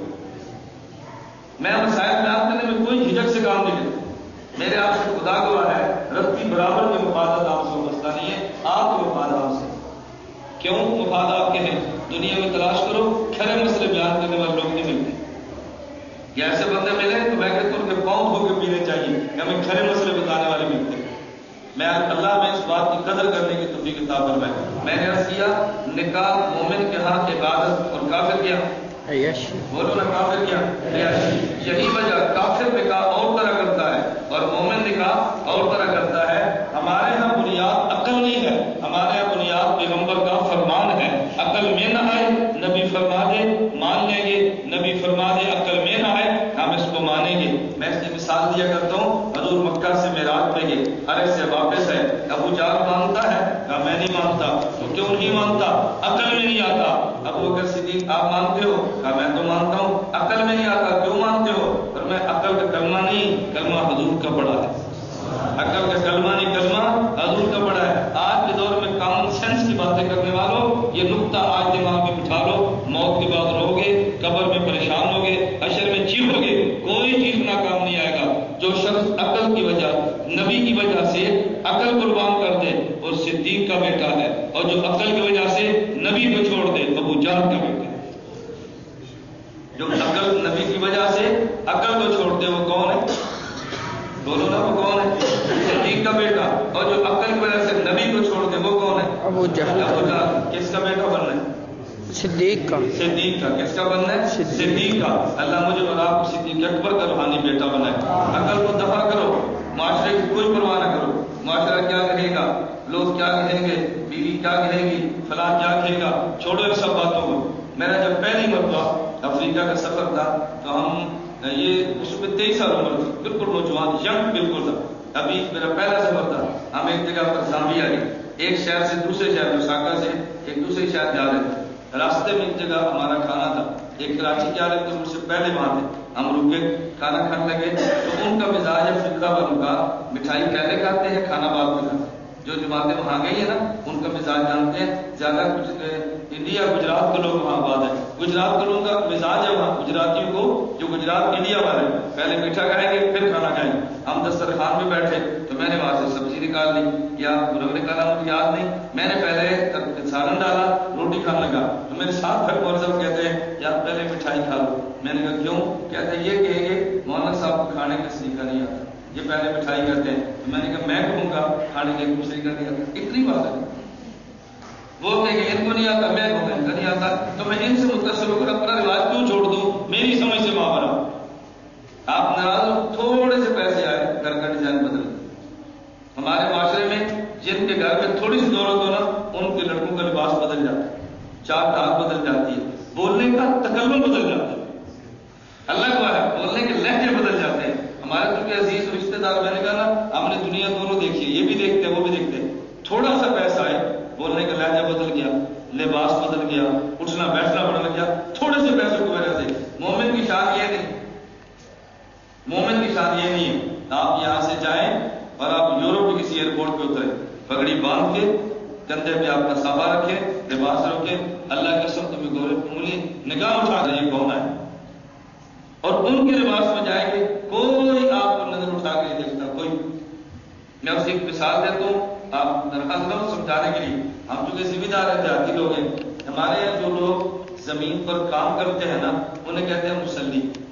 میں مسائل بیان کرنے میں کوئی جھجک سے کام نہیں لیتا، میرے آپ سے خدا گواہ ہے رتی برابر کے مفادات آپ سے مسئلہ نہیں ہے، آپ کے مفادات سے۔ کیوں مفاد آپ کے ہیں؟ دنیا میں تلاش کرو کھڑے مسئلے بیان کرنے والے لوگ نہیں ملتے، یہ ایسے بندے ملے تو میں کہتا ہوں ان کے پاؤں دھو کے پینے چاہیے کہ ہمیں کھڑے مسئلے بتانے والے ملتے ہیں۔ میں اللہ میں اس بات کی قدر کرنے کی توفیق عطا فرمائے۔ میں نے عرض کیا نکاح مومن کے ہاں عبادت اور کافر کیا بولو نا کافر کیا عیاشی۔ یہی وجہ کافر نکاح اور طرح کرتا ہے اور مومن نکاح اور طرح کرتا ہے۔ ہمارے یہاں بنیاد عقل نہیں ہے، ہمارے یہاں بنیاد پیغمبر کا فرمان ہے۔ عقل میں نہ آئے نبی فرما دے مان لیں گے، نبی فرما دے عقل میں نہ آئے ہم اس کو مانیں گے۔ میں اس کی مثال دیا کرتا ہوں، حضور مکہ سے معراج پہ گئے، ہر ایک سے واپس ہے، ابو جہل مانتا ہے کہا میں نہیں مانتا، تو کیوں نہیں مانتا؟ عقل میں نہیں آتا۔ ابو بکر صدیق آپ مانتے ہو کہا میں تو مانتا ہوں، عقل میں نہیں آتا کیوں مانتے ہو؟ پر میں عقل کا کلمہ نہیں، کلمہ حضور کا پڑھا ہے، عقل کا کلمہ نہیں کلمہ حضور کا پڑھا ہے۔ آج کے دور میں کامن سینس کی باتیں کرنے والوں یہ نقطہ آج دماغ میں بٹھا لو، موت کے بعد رہو گے، قبر میں پریشان ہوگے، حشر میں چیخو گے، کوئی چیز ناکام نہیں آئے گا۔ جو شخص عقل کی وجہ نبی کی وجہ سے عقل قربان کر دے اور صدیق کا بیٹا ہے، اور جو عقل کی وجہ سے نبی کو چھوڑ دے ابو جہل کا بیٹا ہے۔ جو عقل نبی کی وجہ سے عقل کو چھوڑ دے وہ کون ہے؟ بولو نا وہ کون ہے؟ صدیق کا بیٹا۔ اور جو عقل کی وجہ سے نبی کو چھوڑ دے وہ کون ہے؟ ابو جہل۔ ابو جہل کس کا بیٹا بننا ہے؟ صدیق کا۔ صدیق کا کس کا بننا ہے؟ صدیق کا۔ اللہ مجھے اور آپ کو صدیق اکبر کا روحانی بیٹا بنائے۔ عقل کو دفع کرو، معاشرے کی کوئی پرواہ نہ کرو، معاشرہ کیا کہے گا، لوگ کیا کہیں گے، بیوی کیا کہے گی، فلاں کیا کہے گا، چھوڑو ان سب باتوں کو۔ میرا جب پہلی مرتبہ افریقہ کا سفر تھا تو ہم یہ اس میں تیئیس سال عمر تھی، بالکل نوجوان ینگ بالکل تھا، ابھی میرا پہلا سفر تھا۔ ہم ایک جگہ پر زامبیا گئے، ایک شہر سے دوسرے شہر لوساکا سے ایک دوسرے شہر جا رہے تھے، راستے میں ایک جگہ ہمارا کھانا تھا، ایک کراچی جا رہے تھے مجھ سے پہلے وہاں تھے، ہم رکے کھانا کھانے لگے تو ان کا مزاج ہے فکرہ والوں کا مٹھائی پہلے کھاتے ہیں کھانا بعد میں کھاتے ہیں۔ جو جماعتیں وہاں گئی ہیں نا ان کا مزاج جانتے ہیں، زیادہ کچھ انڈیا گجرات کے لوگ وہاں آباد ہیں، گجرات کے لوگوں کا مزاج ہے وہاں گجراتیوں کو، جو گجرات انڈیا والے پہلے میٹھا کھائیں گے پھر کھانا کھائیں گے۔ ہم دسترخوان میں بیٹھے تو میں نے وہاں سے سبزی نکال لی یا گلاب نکالا مجھے یاد نہیں، میں نے پہلے سالن ڈالا روٹی کھانے لگا تو میرے ساتھ پھر مول صاحب کہتے ہیں یار پہلے مٹھائی کھا لو۔ میں نے کہا کیوں؟ کہتے ہیں یہ کہیں گے مولانا صاحب کو کھانے کا سلیقہ نہیں آتا، یہ پہلے مٹھائی کرتے ہیں۔ تو میں نے کہا میں کہوں گا کھانے کا کوئی سلیقہ نہیں آتا، اتنی بات ہے۔ وہ کہیں گے ان کو نہیں آتا، میں کہوں گا ان کا نہیں آتا، تو میں ان سے متصل ہو کر اپنا رواج کیوں چھوڑ دوں؟ میری سمجھ سے ماں بنا آپ ناراض ہو، تھوڑے سے پیسے آئے گھر کا ڈیزائن بدل۔ ہمارے معاشرے میں جن کے گھر میں تھوڑی سی دولت ہو نا ان کے لڑکوں کا لباس بدل جاتا ہے، چار ڈھاک بدل جاتی ہے، بولنے کا تکلم بدل جاتا ہے، اللہ کو ہے بولنے کے لہجے بدل جاتے ہیں۔ ہمارے تو کے عزیز رشتے دار میں نے کہا نا ہم نے دنیا دونوں دیکھی ہے، یہ بھی دیکھتے ہیں وہ بھی دیکھتے ہیں، تھوڑا سا پیسہ آئے بولنے کا لہجہ بدل گیا، لباس بدل گیا، اٹھنا بیٹھنا بدل گیا، تھوڑے سے پیسوں کی وجہ سے۔ مومن کی شان یہ نہیں، مومن کی شان یہ نہیں ہے آپ یہاں سے جائیں اور آپ یورپ کے کسی ایئرپورٹ پہ اتریں، پگڑی باندھ کے کندھے پہ آپ کا صافہ رکھے، لباس رکھے، اللہ کی قسم تمہیں گورے انگلی نگاہ اٹھا کر یہ کون ہے، اور ان کے لباس میں جائیں گے کوئی آپ کو نظر اٹھا کے نہیں دیکھتا کوئی۔ میں اسے ایک مثال دیتا ہوں آپ درخواست کرو سمجھانے کے لیے، ہم چونکہ ذمہ دار ہیں دیہاتی لوگ ہیں، ہمارے یہاں جو لوگ زمین پر کام کرتے ہیں نا انہیں کہتے ہیں مسلی۔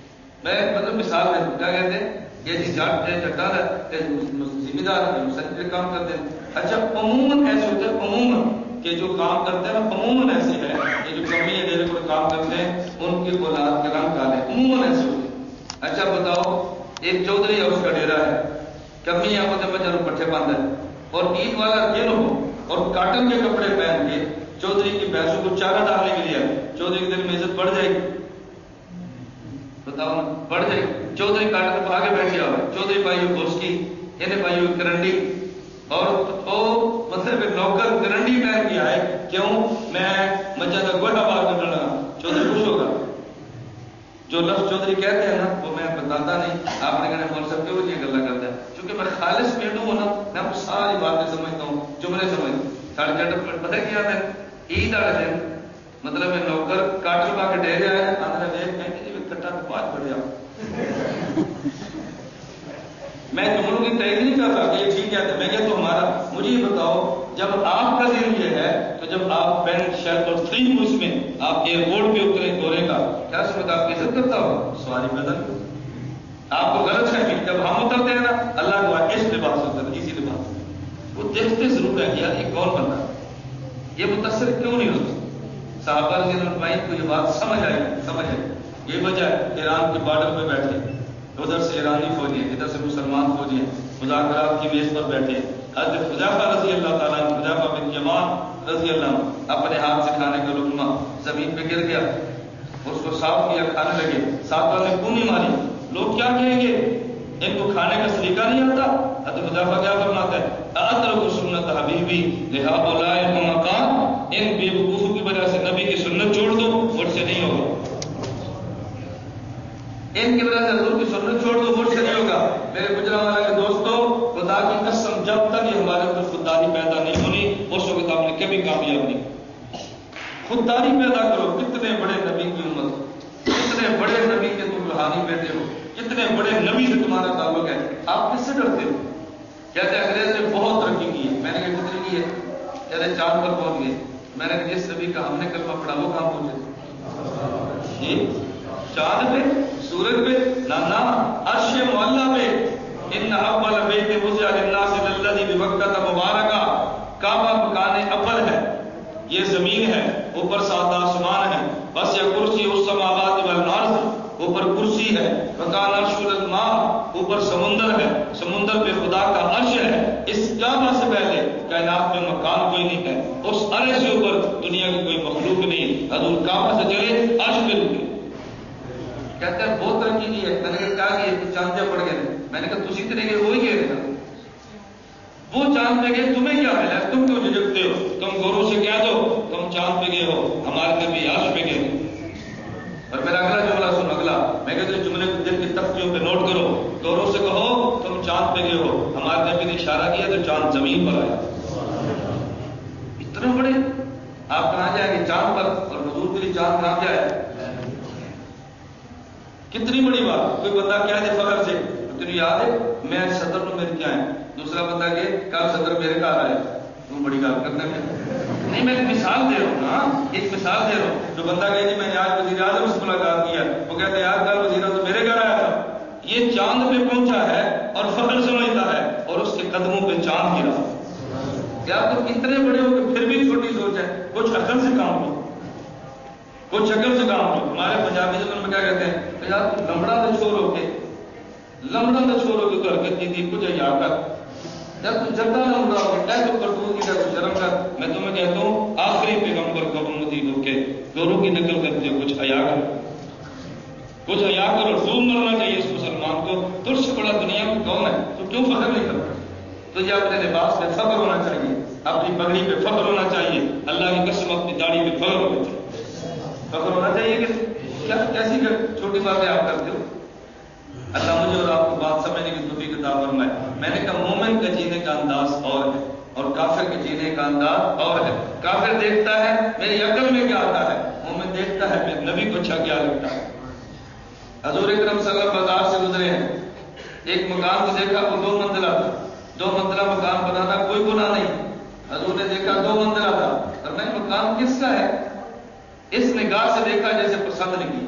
میں مطلب مثال میں کیا کہتے ہیں یہ جی جاٹ چٹان ہے ذمہ دار مسجد کام کرتے ہیں. اچھا عموماً ایسے ہوتے ہیں عموماً کہ جو کام کرتے ہیں عموماً ایسے ہے یہ جو کمی ہے ڈیرے پر کام کرتے ہیں ان کے اولاد کے رنگ کالے عموماً ایسے ہوتے ہیں. اچھا بتاؤ ایک چودھری ہے اس کا ڈیرا ہے کمی ہے وہ جب پٹھے بند ہے اور عید والا دن ہو اور کاٹن کے کپڑے پہن کے چودھری کی بھینسوں کو چارہ ڈالنے کے لیے چودھری کے دن میں عزت بڑھ جائے گی بتاؤ نا بڑھ جائے گی. چودھری کاٹن پہ آگے بیٹھے ہوئے چودھری پائی ہوئی بھوسکی انہیں پائی ہوئی کرنڈی اور وہ مطلب نوکر کرنڈی پہن کے آئے کیوں میں مجھے کا گوٹا بار کرنے لگا چودھری خوش ہوگا. جو لفظ چودھری کہتے ہیں نا وہ میں بتاتا نہیں آپ نے کہنا بول سکتے ہو یہ گلا کرتا ہے کیونکہ میں خالص پیڑوں ہوں نا میں آپ کو ساری باتیں سمجھتا ہوں جملے سمجھتا ہوں. ساڑھے چار پتہ کیا میں عید والے دن مطلب میں نوکر کاٹر پا کے ڈیرے آیا آدھا دیکھ میں کہ جی کٹا تو پانچ پڑ جاؤ میں جملوں کی تائید نہیں کر رہا کہ یہ ٹھیک ہے میں کہتا ہوں ہمارا مجھے یہ بتاؤ جب آپ کا دن یہ ہے تو جب آپ پینٹ شرٹ اور تھری پیس میں آپ ایئرپورٹ پہ اترے دورے کا کیا سمجھتا آپ کی عزت کرتا ہو سواری بدل آپ کو غلط ہے جب ہم اترتے ہیں نا اللہ کو اس لباس اتر اسی لباس وہ دیکھتے ضرور ہے یار یہ کون بندہ یہ متاثر کیوں نہیں ہوتا. صحابہ رضی اللہ عنہ کو یہ بات سمجھ آئی سمجھ آئی یہ وجہ ایران کے بارڈر پہ بیٹھے ادھر سے ایرانی فوجی ہیں ادھر سے مسلمان فوجی ہیں مذاکرات کی میز پر بیٹھے حضرت حذیفہ رضی اللہ تعالیٰ عنہ حذیفہ بن یمان رضی اللہ عنہ اپنے ہاتھ سے کھانے کا لقمہ زمین پہ گر گیا اس کو صاف کیا کھانے لگے ساتھ والے کیوں نہیں ماری لوگ کیا کہیں گے ان کو کھانے کا سلیقہ نہیں آتا. حضرت حذیفہ کیا فرماتا ہے اترک سنت حبیبی لہا بولائے مقام ان بے وقوفوں کی وجہ سے نبی کی سنت چھوڑ دو مجھ سے نہیں ہوگا ان کی وجہ سے حضور کی سنت چھوڑ دو مجھ سے نہیں ہوگا. میرے گجرانوالے کے دوستوں خدا کی قسم جب تک یہ ہمارے اندر خودداری پیدا نہیں ہونی اس وقت آپ نے کبھی کامیاب نہیں. خودداری پیدا کرو. کتنے بڑے نبی کی امت کتنے بڑے نبی کے تم روحانی بیٹے ہو کتنے بڑے نبی سے تمہارا تعلق ہے آپ کس سے ڈرتے ہو. کہتے ہیں انگریز نے بہت ترقی کی ہے. میں نے کہا کتنی کی ہے کہتے چاند پر پہنچ گئے. میں نے کہا جس نبی کا ہم نے کلمہ پڑھا وہ کہاں پہنچے جی چاند پہ سورج پہ نانا عرش معلیٰ پہ ان اول بیت وضع للناس الذی بمکہ مبارکہ کعبہ مکان اول ہے یہ زمین ہے اوپر سات آسمان ہے بس یہ کرسی السماوات والارض اوپر کرسی ہے مکان عرش الماء اوپر سمندر ہے سمندر پہ خدا کا عرش ہے. اس کعبہ سے پہلے کائنات میں مکان کوئی نہیں ہے اس عرش سے اوپر دنیا کی کوئی مخلوق نہیں. حضور کعبہ سے چلے عرش پہ رکے. کہتے ہیں بہت ترقی کی ہے. میں نے کہا کہ یہ چاند پڑ گئے میں نے کہا تھی اتنے گئے وہی گئے تھے وہ چاند پہ گئے تمہیں کیا ملا تم کیوں جھجکتے ہو تم گورو سے کہہ دو تم چاند پہ گئے ہو ہمارے نبی عرش پہ گئے ہو. اور میرا اگلا جملہ سن اگلا میں کہتے ہیں جملے کو دل کی تختیوں پہ نوٹ کرو گورو سے کہو تم چاند پہ گئے ہو ہمارے نبی نے اشارہ کیا تو چاند زمین پر آیا. اتنا بڑے آپ کہاں جائیں گے چاند پر اور حضور کے لیے چاند کہاں جائے کتنی بڑی بات. کوئی بندہ کہہ دے فخر سے تجھے یاد ہے میں صدر نو میرے کیا ہے دوسرا بندہ کہ کل صدر میرے گھر آئے تم بڑی گل کرنا کیا نہیں. میں ایک مثال دے رہا ہوں نا ایک مثال دے رہا ہوں. جو بندہ کہ جی میں نے آج وزیر اعظم سے ملاقات کیا وہ کہتے ہیں یار کل وزیر اعظم میرے گھر آیا تھا. یہ چاند پہ پہنچا ہے اور فخر سمجھتا ہے اور اس کے قدموں پہ چاند گرا. یار تم اتنے بڑے ہو کہ پھر بھی چھوٹی سوچ ہے کچھ عقل سے کام لو کچھ عقل سے کام لو. ہمارے پنجابی زبان میں کیا کہتے ہیں کہ یار تم لمڑا تو چھوڑ ہو کے لمڑا تو چھوڑ ہو کے تو حرکت کی تھی کچھ یا کر جب تم جگہ لمڑا ہو کے تو کرتوت کی کچھ شرم کر. میں تمہیں کہتا ہوں آخری پیغمبر کو امتی ہو کے دونوں کی نقل کرتے ہو کچھ حیا کرو کچھ حیا کرو. ڈوب مرنا چاہیے اس مسلمان کو. تجھ سے بڑا دنیا میں کون ہے تو کیوں فخر نہیں کرتا. تجھے اپنے لباس پہ فخر ہونا چاہیے اپنی پگڑی پہ فخر ہونا چاہیے اللہ کی قسم اپنی داڑھی پہ فخر ہونا چاہیے فخر ہونا چاہیے کہ کیا کیسی چھوٹی باتیں آپ کرتے ہو. اللہ مجھے اور آپ کو بات سمجھنے کی توفیق عطا فرمائے. میں نے کہا مومن کا جینے کا انداز اور ہے اور کافر کے جینے کا انداز اور ہے. کافر دیکھتا ہے میری عقل میں کیا آتا ہے مومن دیکھتا ہے میرے نبی کو اچھا کیا لگتا ہے. حضور اکرم صلی اللہ علیہ وسلم بازار سے گزرے ہیں ایک مکان کو دیکھا وہ دو منزلہ تھا. دو منزلہ مکان بنانا کوئی گناہ نہیں. حضور نے دیکھا دو منزلہ تھا اور میں مکان کس کا ہے اس نگاہ سے دیکھا جیسے پسند نہیں کی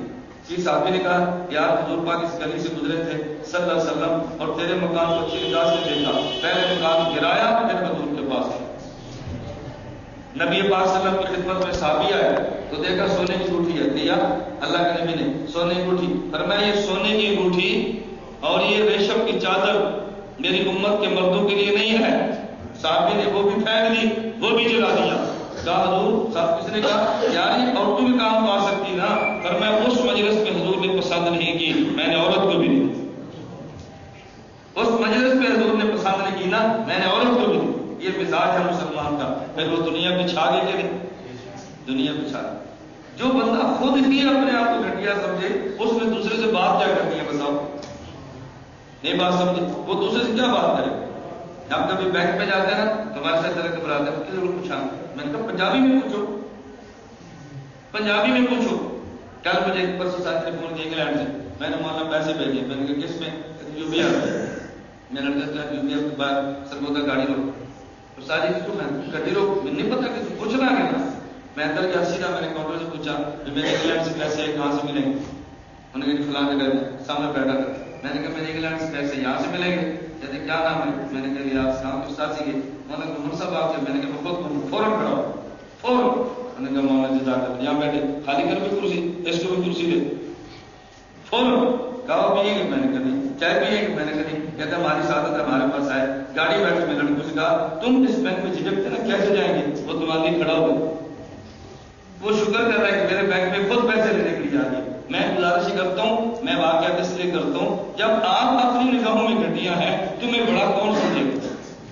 کسی صحابی نے کہا یار حضور پاک اس گلی سے گزرے تھے صلی اللہ علیہ وسلم اور تیرے مکان کو اچھی نگاہ سے دیکھا، پہلے مکان گرایا پھر حضور کے پاس گیا۔ نبی پاک صلی اللہ علیہ وسلم کی خدمت میں صحابی آئے تو دیکھا سونے کی انگوٹھی ہے، دیا اللہ کے نبی نے سونے کی انگوٹھی، فرمایا یہ سونے کی انگوٹھی اور یہ ریشم کی چادر میری امت کے مردوں کے لیے نہیں ہے۔ صحابی نے وہ بھی پھینک دی، وہ بھی جلا دیا۔ کہا حضور صاحب کس نے کہا یار یہ عورتوں بھی کام تو آ سکتی نا، پر میں اس مجلس میں حضور نے پسند نہیں کی، میں نے عورت کو بھی نہیں، اس مجلس میں حضور نے پسند نہیں کی نا، میں نے عورت کو بھی نہیں۔ یہ مزاج ہے مسلمان کا، پھر وہ دنیا پہ چھا گئے کہ نہیں؟ دنیا پہ چھا گئے۔ جو بندہ خود ہی اپنے آپ کو گھٹیا سمجھے اس میں دوسرے سے بات کیا کرنی ہے بتاؤ؟ نہیں بات سمجھے وہ دوسرے سے کیا بات کرے؟ آپ کبھی بینک میں جاتے ہیں نا تو ہمارے ساتھ طرح گھبراتے ہیں، ضرور پوچھا میں نے کہا پنجابی میں پوچھو، پنجابی میں پوچھو۔ کل مجھے ایک پرسوں ساتھ نے فون کیا انگلینڈ سے، میں نے مولانا پیسے بھیجے، میں نے کہا کس میں؟ یو پی آئی میں نے کہا یو پی آئی کے بعد سرگودا گاڑی روک تو ساری کیوں میں گڈی روک نہیں پتا کہ پوچھنا ہے نا۔ میں اندر گیا سیدھا میں نے کاؤنٹر سے پوچھا کہ میرے انگلینڈ سے پیسے کہاں سے ملیں گے؟ انہوں نے کہا فلاں جگہ سامنے بیٹھا کر۔ میں نے کہا میرے انگلینڈ سے پیسے یہاں سے ملیں گے؟ کہتے کیا نام ہے؟ میں نے کہا آپ کام کے ساتھ سیکھے؟ انہوں نے کہا من صاحب آپ سے۔ میں نے کہا خود فوراً کھڑا ہو فوراً۔ انہوں نے کہا مولانا جزاک اللہ، یہاں بیٹھے خالی کر بھی کرسی، اس کو بھی کرسی دے فوراً۔ کہا پیے گے؟ میں نے کہا نہیں۔ چائے پیے گے؟ میں نے کہا نہیں۔ کہتے ہماری سعادت ہمارے پاس آئے گاڑی بیٹھ میں لڑکوں سے کہا تم اس بینک میں جھجکتے نا کیسے جائیں گے؟ وہ تمہارے لیے کھڑا ہو گیا، وہ شکر کر رہا ہے کہ میرے بینک میں خود پیسے لینے کے لیے آ گئے۔ میں گزارش کرتا ہوں، میں واقعات اس لیے کرتا ہوں جب آپ اپنی نگاہوں میں گھٹیاں ہیں تمہیں بڑا کون سمجھے گا؟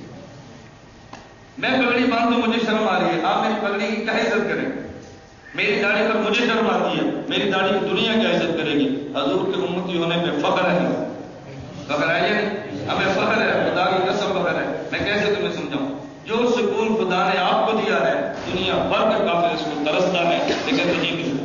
میں پگڑی باندھوں مجھے شرم آ رہی ہے، آپ میری پگڑی کی کیا عزت کریں؟ میری داڑھی پر مجھے شرم آتی ہے، میری داڑھی کی دنیا کیا عزت کرے گی؟ حضور کے امتی ہونے پہ فخر ہے، فخر ہے یا نہیں؟ ہمیں فخر ہے، خدا کی قسم فخر ہے۔ میں کیسے تمہیں سمجھاؤں؟ جو سکون خدا نے آپ کو دیا ہے دنیا بھر کا کافر اس کو ترستا ہے لیکن نہیں ملتا۔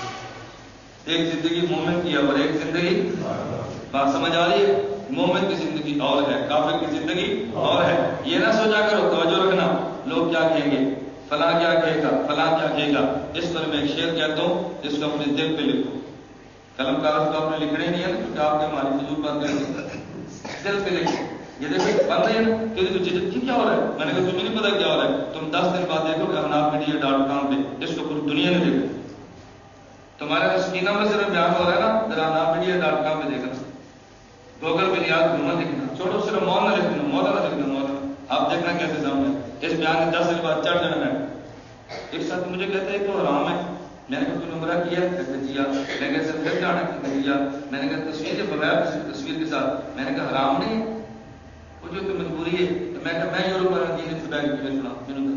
ایک زندگی مومن کی ہے اور ایک زندگی، بات سمجھ آ رہی ہے؟ مومن کی زندگی اور ہے، کافر کی زندگی اور ہے۔ یہ نہ سوچا کرو، توجہ رکھنا لوگ کیا کہیں گے، فلاں کیا کہے گا، فلاں کیا کہے گا۔ اس پر میں ایک شعر کہتا ہوں جس کو اپنے دل پہ لکھو، قلم کاغذ کو آپ نے لکھنا ہی نہیں ہے نا کیونکہ آپ کے ہماری حضور بات کریں، دل پہ لکھو۔ یہ دیکھو بند ہے نا کہ جھجک کیا ہو رہا ہے؟ میں نے کہا تمہیں نہیں پتا کیا ہو رہا ہے، تم دس دن بعد دیکھو کہ احناف میڈیا ڈاٹ کام پہ اس کو پوری دنیا نے دیکھا۔ تمہارا اسکینہ میں صرف بیان ہو رہا ہے نا، ذرا احناف میڈیا ڈاٹ کام پہ دیکھنا، گوگل پہ یاد گھومنا دیکھنا، چھوڑو صرف مولانا لکھنا، مولانا لکھنا، مولانا آپ دیکھنا کیسے سامنے اس بیان کے دس دن بعد چڑھ جانا ہے۔ ایک ساتھ مجھے کہتے ہیں کہ حرام ہے، میں نے کہا تم نے عمرہ کیا؟ کہتے جی ہاں۔ میں نے کہا پھر جانا؟ کہتے جی ہاں۔ میں نے کہا تصویر کے بغیر تصویر کے ساتھ؟ میں نے کہا حرام نہیں ہے، وہ جو تو مجبوری ہے۔ تو میں نے کہا میں یورپ پر دین خدا کی میں سنا میرے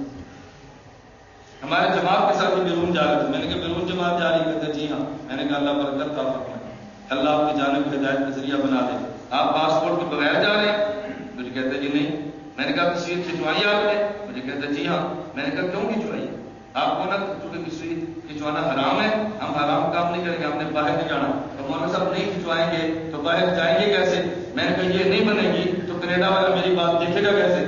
ہمارے جماعت کے ساتھ بھی بیرون جا رہے تھے۔ میں نے کہا بیرون جماعت جا رہی؟ کہتے جی ہاں۔ میں نے کہا اللہ برکت کا فرمائے، اللہ آپ کی جانب ہدایت کا ذریعہ بنا دے۔ آپ پاسپورٹ کے بغیر جا رہے ہیں؟ مجھے کہتے جی نہیں۔ میں نے کہا تصویر کھنچوائی آپ نے؟ مجھے کہتے جی ہاں۔ میں نے کہا کیوں کھنچوائی؟ آپ کو نا چونکہ تصویر کھنچوانا حرام ہے، ہم حرام کام نہیں کریں گے، ہم نے باہر نہیں جانا۔ تو مولانا صاحب نہیں کھنچوائیں گے تو باہر جائیں گے کیسے؟ میں نے کہا یہ نہیں بنے گی تو کینیڈا والا میری بات دیکھے گا کیسے؟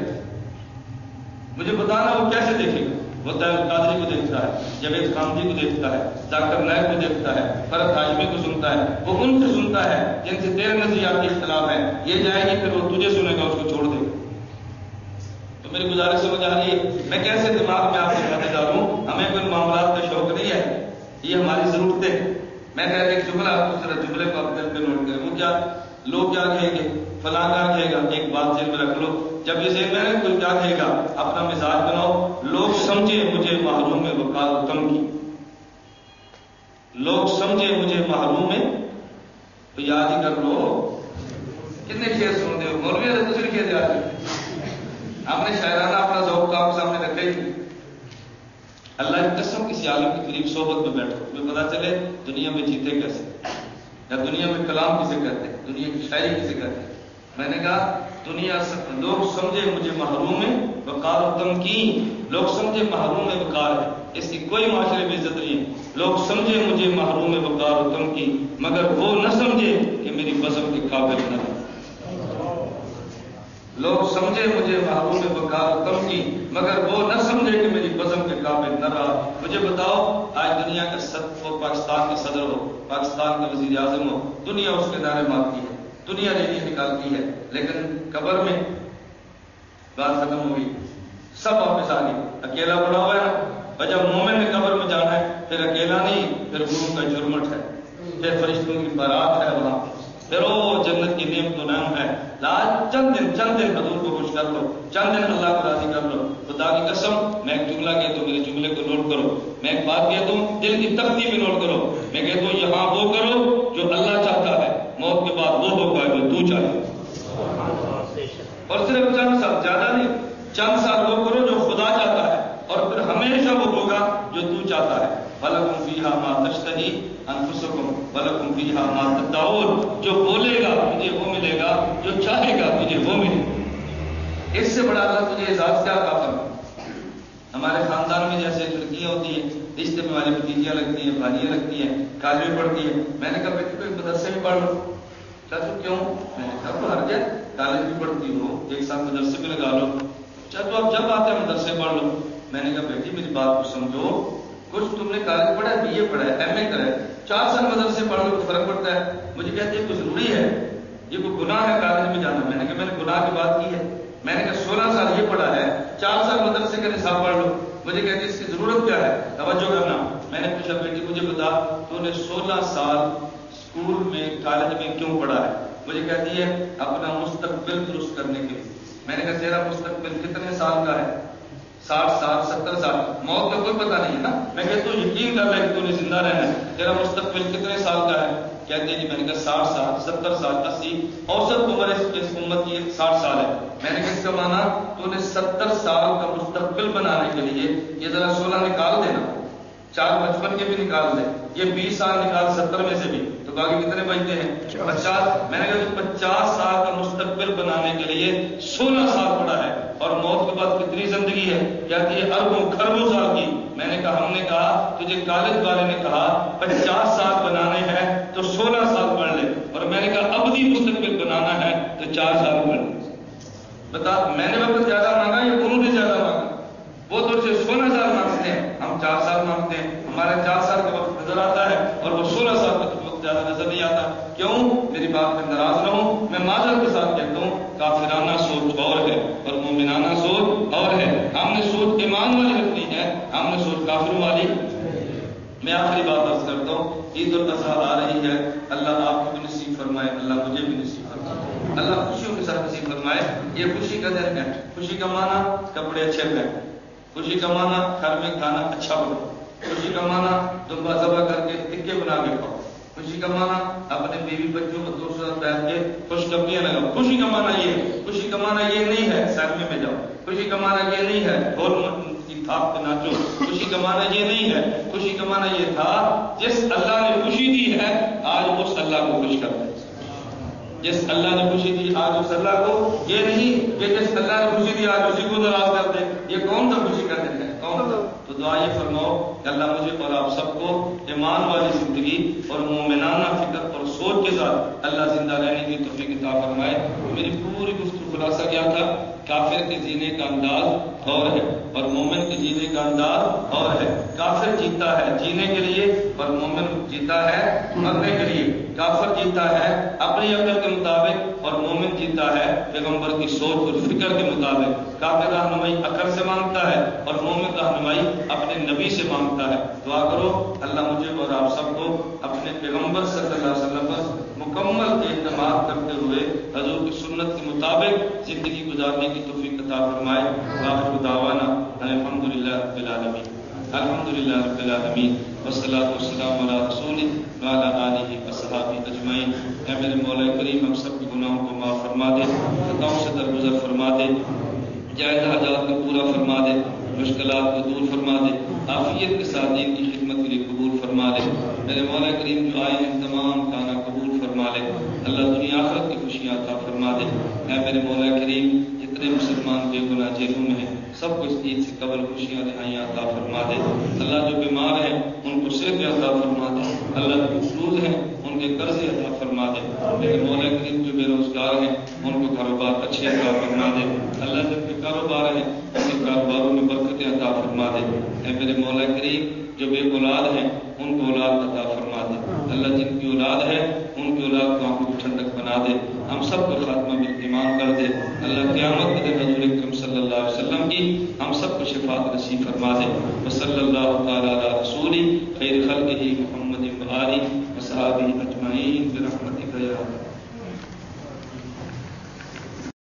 مجھے بتانا وہ کیسے دیکھے گا؟ وہ طاہر قادری کو دیکھتا ہے، جاوید خامجی کو دیکھتا ہے، ذاکر نائک کو دیکھتا ہے، فرد ہاشمی کو سنتا ہے، وہ ان سے سنتا ہے جن سے تیرے نظریاتی اختلاف ہے۔ یہ جائے گی پھر وہ تجھے سنے گا، اس کو چھوڑ دے گا۔ تو میری گزارش سمجھ آ رہی ہے؟ میں کیسے دماغ میں آپ سے باتیں ڈالوں؟ ہمیں کوئی معاملات کا شوق نہیں ہے، یہ ہماری ضرورتیں۔ میں کہتا ایک جملہ دوسرا جملے کو آپ دل پہ نوٹ کریں، وہ کیا لوگ کیا کہیں گے، فلاں کیا کہے گا۔ ایک بات ذہن میں رکھ لو، جب یہ ذہن میں کوئی کیا کہے گا اپنا مزاج بناؤ، لوگ سمجھے مجھے محروم ہے وقار و تم کی، لوگ سمجھے مجھے محروم ہے تو یاد ہی کر لو کتنے شعر سنتے ہو، مولوی نے دوسری کیا یاد آپ نے شاعرانہ اپنا ذوق آپ سامنے رکھے ہی۔ اللہ کی قسم کسی عالم کے قریب صحبت میں بیٹھو، تمہیں پتا چلے دنیا میں جیتے کیسے، یا دنیا میں کلام کسے کہتے ہیں، دنیا کی شاعری کسے کہتے ہیں۔ میں نے کہا دنیا لوگ سمجھے مجھے محروم ہے وقار و تمکین، لوگ سمجھے محروم ہے وقار ہے، اس کی کوئی معاشرے میں عزت نہیں ہے۔ لوگ سمجھے مجھے محروم ہے وقار و تمکین، مگر وہ نہ سمجھے کہ میری بزم کے قابل نہ ہے۔ لوگ سمجھے مجھے محروم وقار و کم کی، مگر وہ نہ سمجھے کہ میری بزم کے قابل نہ رہا۔ مجھے بتاؤ، آج دنیا کا صدر ہو، پاکستان کا صدر ہو، پاکستان کا وزیر اعظم ہو، دنیا اس کے نعرے مارتی ہے، دنیا ریلیاں نکالتی ہے، لیکن قبر میں بات ختم ہو گئی، سب واپس آ گئی، اکیلا پڑا ہوا ہے نا۔ اور جب مومن نے قبر میں جانا ہے پھر اکیلا نہیں، پھر گرو کا جرمٹ ہے، پھر فرشتوں کی بارات ہے وہاں، پھر وہ جنت کی نعمت و نعم ہے۔ لاج چند دن چند دن حضور کو خوش کر لو، چند دن اللہ کو راضی کر لو۔ خدا کی قسم، میں ایک جملہ کہتا ہوں، میرے جملے کو نوٹ کرو، میں ایک بات کہتا ہوں، دل کی تختی میں نوٹ کرو، میں کہتا ہوں یہاں وہ کرو جو اللہ چاہتا ہے، موت کے بعد وہ ہوگا جو تو چاہے، اور صرف چند سال، زیادہ نہیں، چند سال وہ کرو جو خدا چاہتا ہے، اور پھر ہمیشہ وہ ہوگا جو تو چاہتا ہے۔ وَلَكُمْ فِيهَا مَا تَشْتَهِي أَنفُسُكُمْ وَلَكُمْ فِيهَا مَا تَدَّعُونَ، جو بولے گا تجھے وہ ملے گا، جو چاہے گا تجھے وہ ملے گا۔ اس سے بڑا اللہ تجھے اعزاز کیا عطا فرمائے۔ ہمارے خاندان میں جیسے لڑکیاں ہوتی ہیں، رشتے میں ہماری بھتیجیاں لگتی ہیں، بھانیاں لگتی ہیں، کالج میں پڑھتی ہیں، میں نے کہا بیٹی کوئی مدرسے میں پڑھ لو۔ چاچو کیوں؟ میں نے کہا باہر جائے، کالج بھی پڑھتی ہو، ایک ساتھ مدرسے میں لگا لو۔ چاچو آپ جب آتے ہیں مدرسے پڑھ لو۔ میں نے کہا بیٹی میری بات کو سمجھو، کچھ تم نے کالج پڑھا ہے، بی اے پڑھا ہے، ایم اے کرا ہے، چار سال مدرسے پڑھ لو تو فرق پڑتا ہے۔ مجھے کہتے ہیں کوئی ضروری ہے، یہ کوئی گناہ ہے کالج میں جانا؟ میں نے کہا میں نے گناہ کی بات کی ہے، میں نے کہا سولہ سال یہ پڑھا ہے، چار سال مدرسے کا نصاب پڑھ لو۔ مجھے کہتے ہیں اس کی ضرورت کیا ہے، توجہ کرنا۔ میں نے پوچھا بیٹی مجھے بتا تو نے سولہ سال اسکول میں کالج میں کیوں پڑھا ہے؟ مجھے کہتی ہے اپنا مستقبل درست کرنے کے لیے۔ میں نے کہا تیرا مستقبل کتنے سال کا ہے؟ ساٹھ سال، ستر سال، موت کا کوئی پتہ نہیں ہے نا۔ میں کہتا ہوں یقین کر لے کہ تو نے زندہ رہنا ہے، تیرا مستقبل کتنے سال کا ہے؟ کہتے ہیں جی میں نے کہا ساٹھ سال، ستر سال، اسی، اوسط عمر اس امت کی ساٹھ سال ہے۔ میں نے کہا اس کا مانا تو نے ستر سال کا مستقبل بنانے کے لیے یہ ذرا سولہ نکال دینا، چار بچپن کے بھی نکال دے، یہ بیس سال نکال ستر میں سے بھی، تو باقی کتنے بچتے ہیں؟ پچاس۔ میں نے کہا تو پچاس سال کا مستقبل بنانے کے لیے سولہ سال پڑا ہے، اور موت کے بعد کتنی زندگی ہے؟ کہتی ہے اربوں خربوں سال کی۔ میں نے کہا ہم نے کہا تجھے کالج والے نے کہا پچاس سال بنانے ہیں تو سولہ سال پڑھ لے، اور میں نے کہا ابدی مستقبل بنانا ہے تو چار سال پڑھ لے۔ بتا میں نے وقت زیادہ مانگا یا انہوں نے زیادہ مانگا؟ وہ تو سولہ سال مانگتے ہیں، ہم چار سال مانگتے ہیں، ہمارے چار سال کا وقت نظر آتا ہے اور وہ سولہ سال کا وقت زیادہ نظر نہیں آتا۔ کیوں؟ میری بات میں ناراض نہ ہوں، میں معذرت کے ساتھ کہتا ہوں کافرانہ سوچ اور ہے اور مومنانہ سوچ اور ہے۔ ہم نے سوچ ایمان والی رکھنی ہے، ہم نے سوچ کافروں والی۔ میں آخری بات عرض کرتا ہوں، عید الاضحیٰ آ رہی ہے، اللہ آپ کو بھی نصیب فرمائے، اللہ مجھے بھی نصیب فرمائے، اللہ خوشیوں کے ساتھ نصیب فرمائے۔ یہ خوشی کا دن ہے، خوشی کا معنی کپڑے اچھے پہنے، خوشی کا معنی گھر میں کھانا اچھا بناؤ، خوشی کا معنی دمبا ذبح کر کے ٹکے بنا کے کھاؤ، خوشی کا معنی اپنے بیوی بچوں کو دوستوں سے بیٹھ کے خوشخبریاں لگاؤ۔ خوشی کا معنی یہ خوشی کا معنی یہ نہیں ہے سرمے میں جاؤ، خوشی کا معنی یہ نہیں ہے ڈھول کی تھاپ پہ ناچو، خوشی کا معنی یہ نہیں ہے، خوشی کا معنی یہ تھا جس اللہ نے خوشی دی ہے آج اس اللہ کو خوش کر دے، جس اللہ نے خوشی دی آج اس اللہ کو، یہ نہیں کہ جس اللہ نے خوشی دی آج اسی کو ناراض کر دے۔ یہ کون سا خوشی کا دن ہے؟ کون سا؟ تو دعا یہ فرماؤ کہ اللہ مجھے اور آپ سب کو ایمان والی زندگی اور مومنانہ فکر اور سوچ کے ساتھ اللہ زندہ رہنے کی توفیق عطا فرمائے۔ میری پوری گفتگو خلاصہ کیا تھا؟ کافر کے جینے کا انداز اور ہے اور مومن کے جینے کا انداز اور ہے۔ کافر جیتا ہے جینے کے لیے اور مومن جیتا ہے مرنے کے لیے۔ کافر جیتا ہے اپنی عقل کے مطابق اور مومن جیتا ہے پیغمبر کی سوچ اور فکر کے مطابق۔ کافر رہنمائی عقل سے مانگتا ہے اور مومن رہنمائی اپنے نبی سے مانگتا ہے۔ دعا کرو اللہ مجھے اور آپ سب کو اپنے پیغمبر صلی اللہ علیہ وسلم پر مکمل اعتماد کرتے ہوئے حضور کی سنت کے مطابق زندگی گزارنے کی توفیق عطا فرمائے۔ آخر دعوانا الحمدللہ رب العالمین، الحمدللہ رب العالمین، والصلاۃ والسلام علی رسول وعلی آلہ وصحبہ اجمعین۔ اے میرے مولا کریم ہم سب کے گناہوں کو معاف فرما دے، خطاؤں سے درگزر فرما دے، جائز حاجات کو پورا فرما دے، مشکلات کو دور فرما دے، عافیت کے ساتھ دین کی خدمت کے لیے قبول فرما دے۔ میرے مولا کریم جو آئے ہیں تمام کانا قبول فرما لے، اللہ دنیا آخرت کی خوشیاں عطا فرما دے۔ اے میرے مولا کریم جتنے مسلمان بے گناہ جیلوں میں ہیں سب کو اس عید سے قبل خوشیاں رہائیاں عطا فرما دے۔ اللہ جو بیمار ہیں ان کو صحت عطا فرما دے، اللہ جو مقروض ہیں ان کے قرض عطا فرما دے۔ میرے مولا کریم جو بے روزگار ہیں ان کو کاروبار اچھے عطا فرما دے. اللہ جن کے کاروبار ہیں ان کے کاروباروں میں برکتیں عطا فرما دے. اے میرے مولا کریم جو بے اولاد ہیں ان کو اولاد عطا فرما دے. اللہ جن کی اولاد ہے ان کی اولاد کو آنکھوں کی ٹھنڈک بنا دے. ہم سب کو خاتمہ بالایمان کر دے. اللہ قیامت کے دن حضور اکرم صلی اللہ علیہ وسلم کی ہم سب کو شفاعت نصیب فرما دے. وصلی اللہ تعالی علی رسول خیر خلقہ محمد و آلہ و صحابہ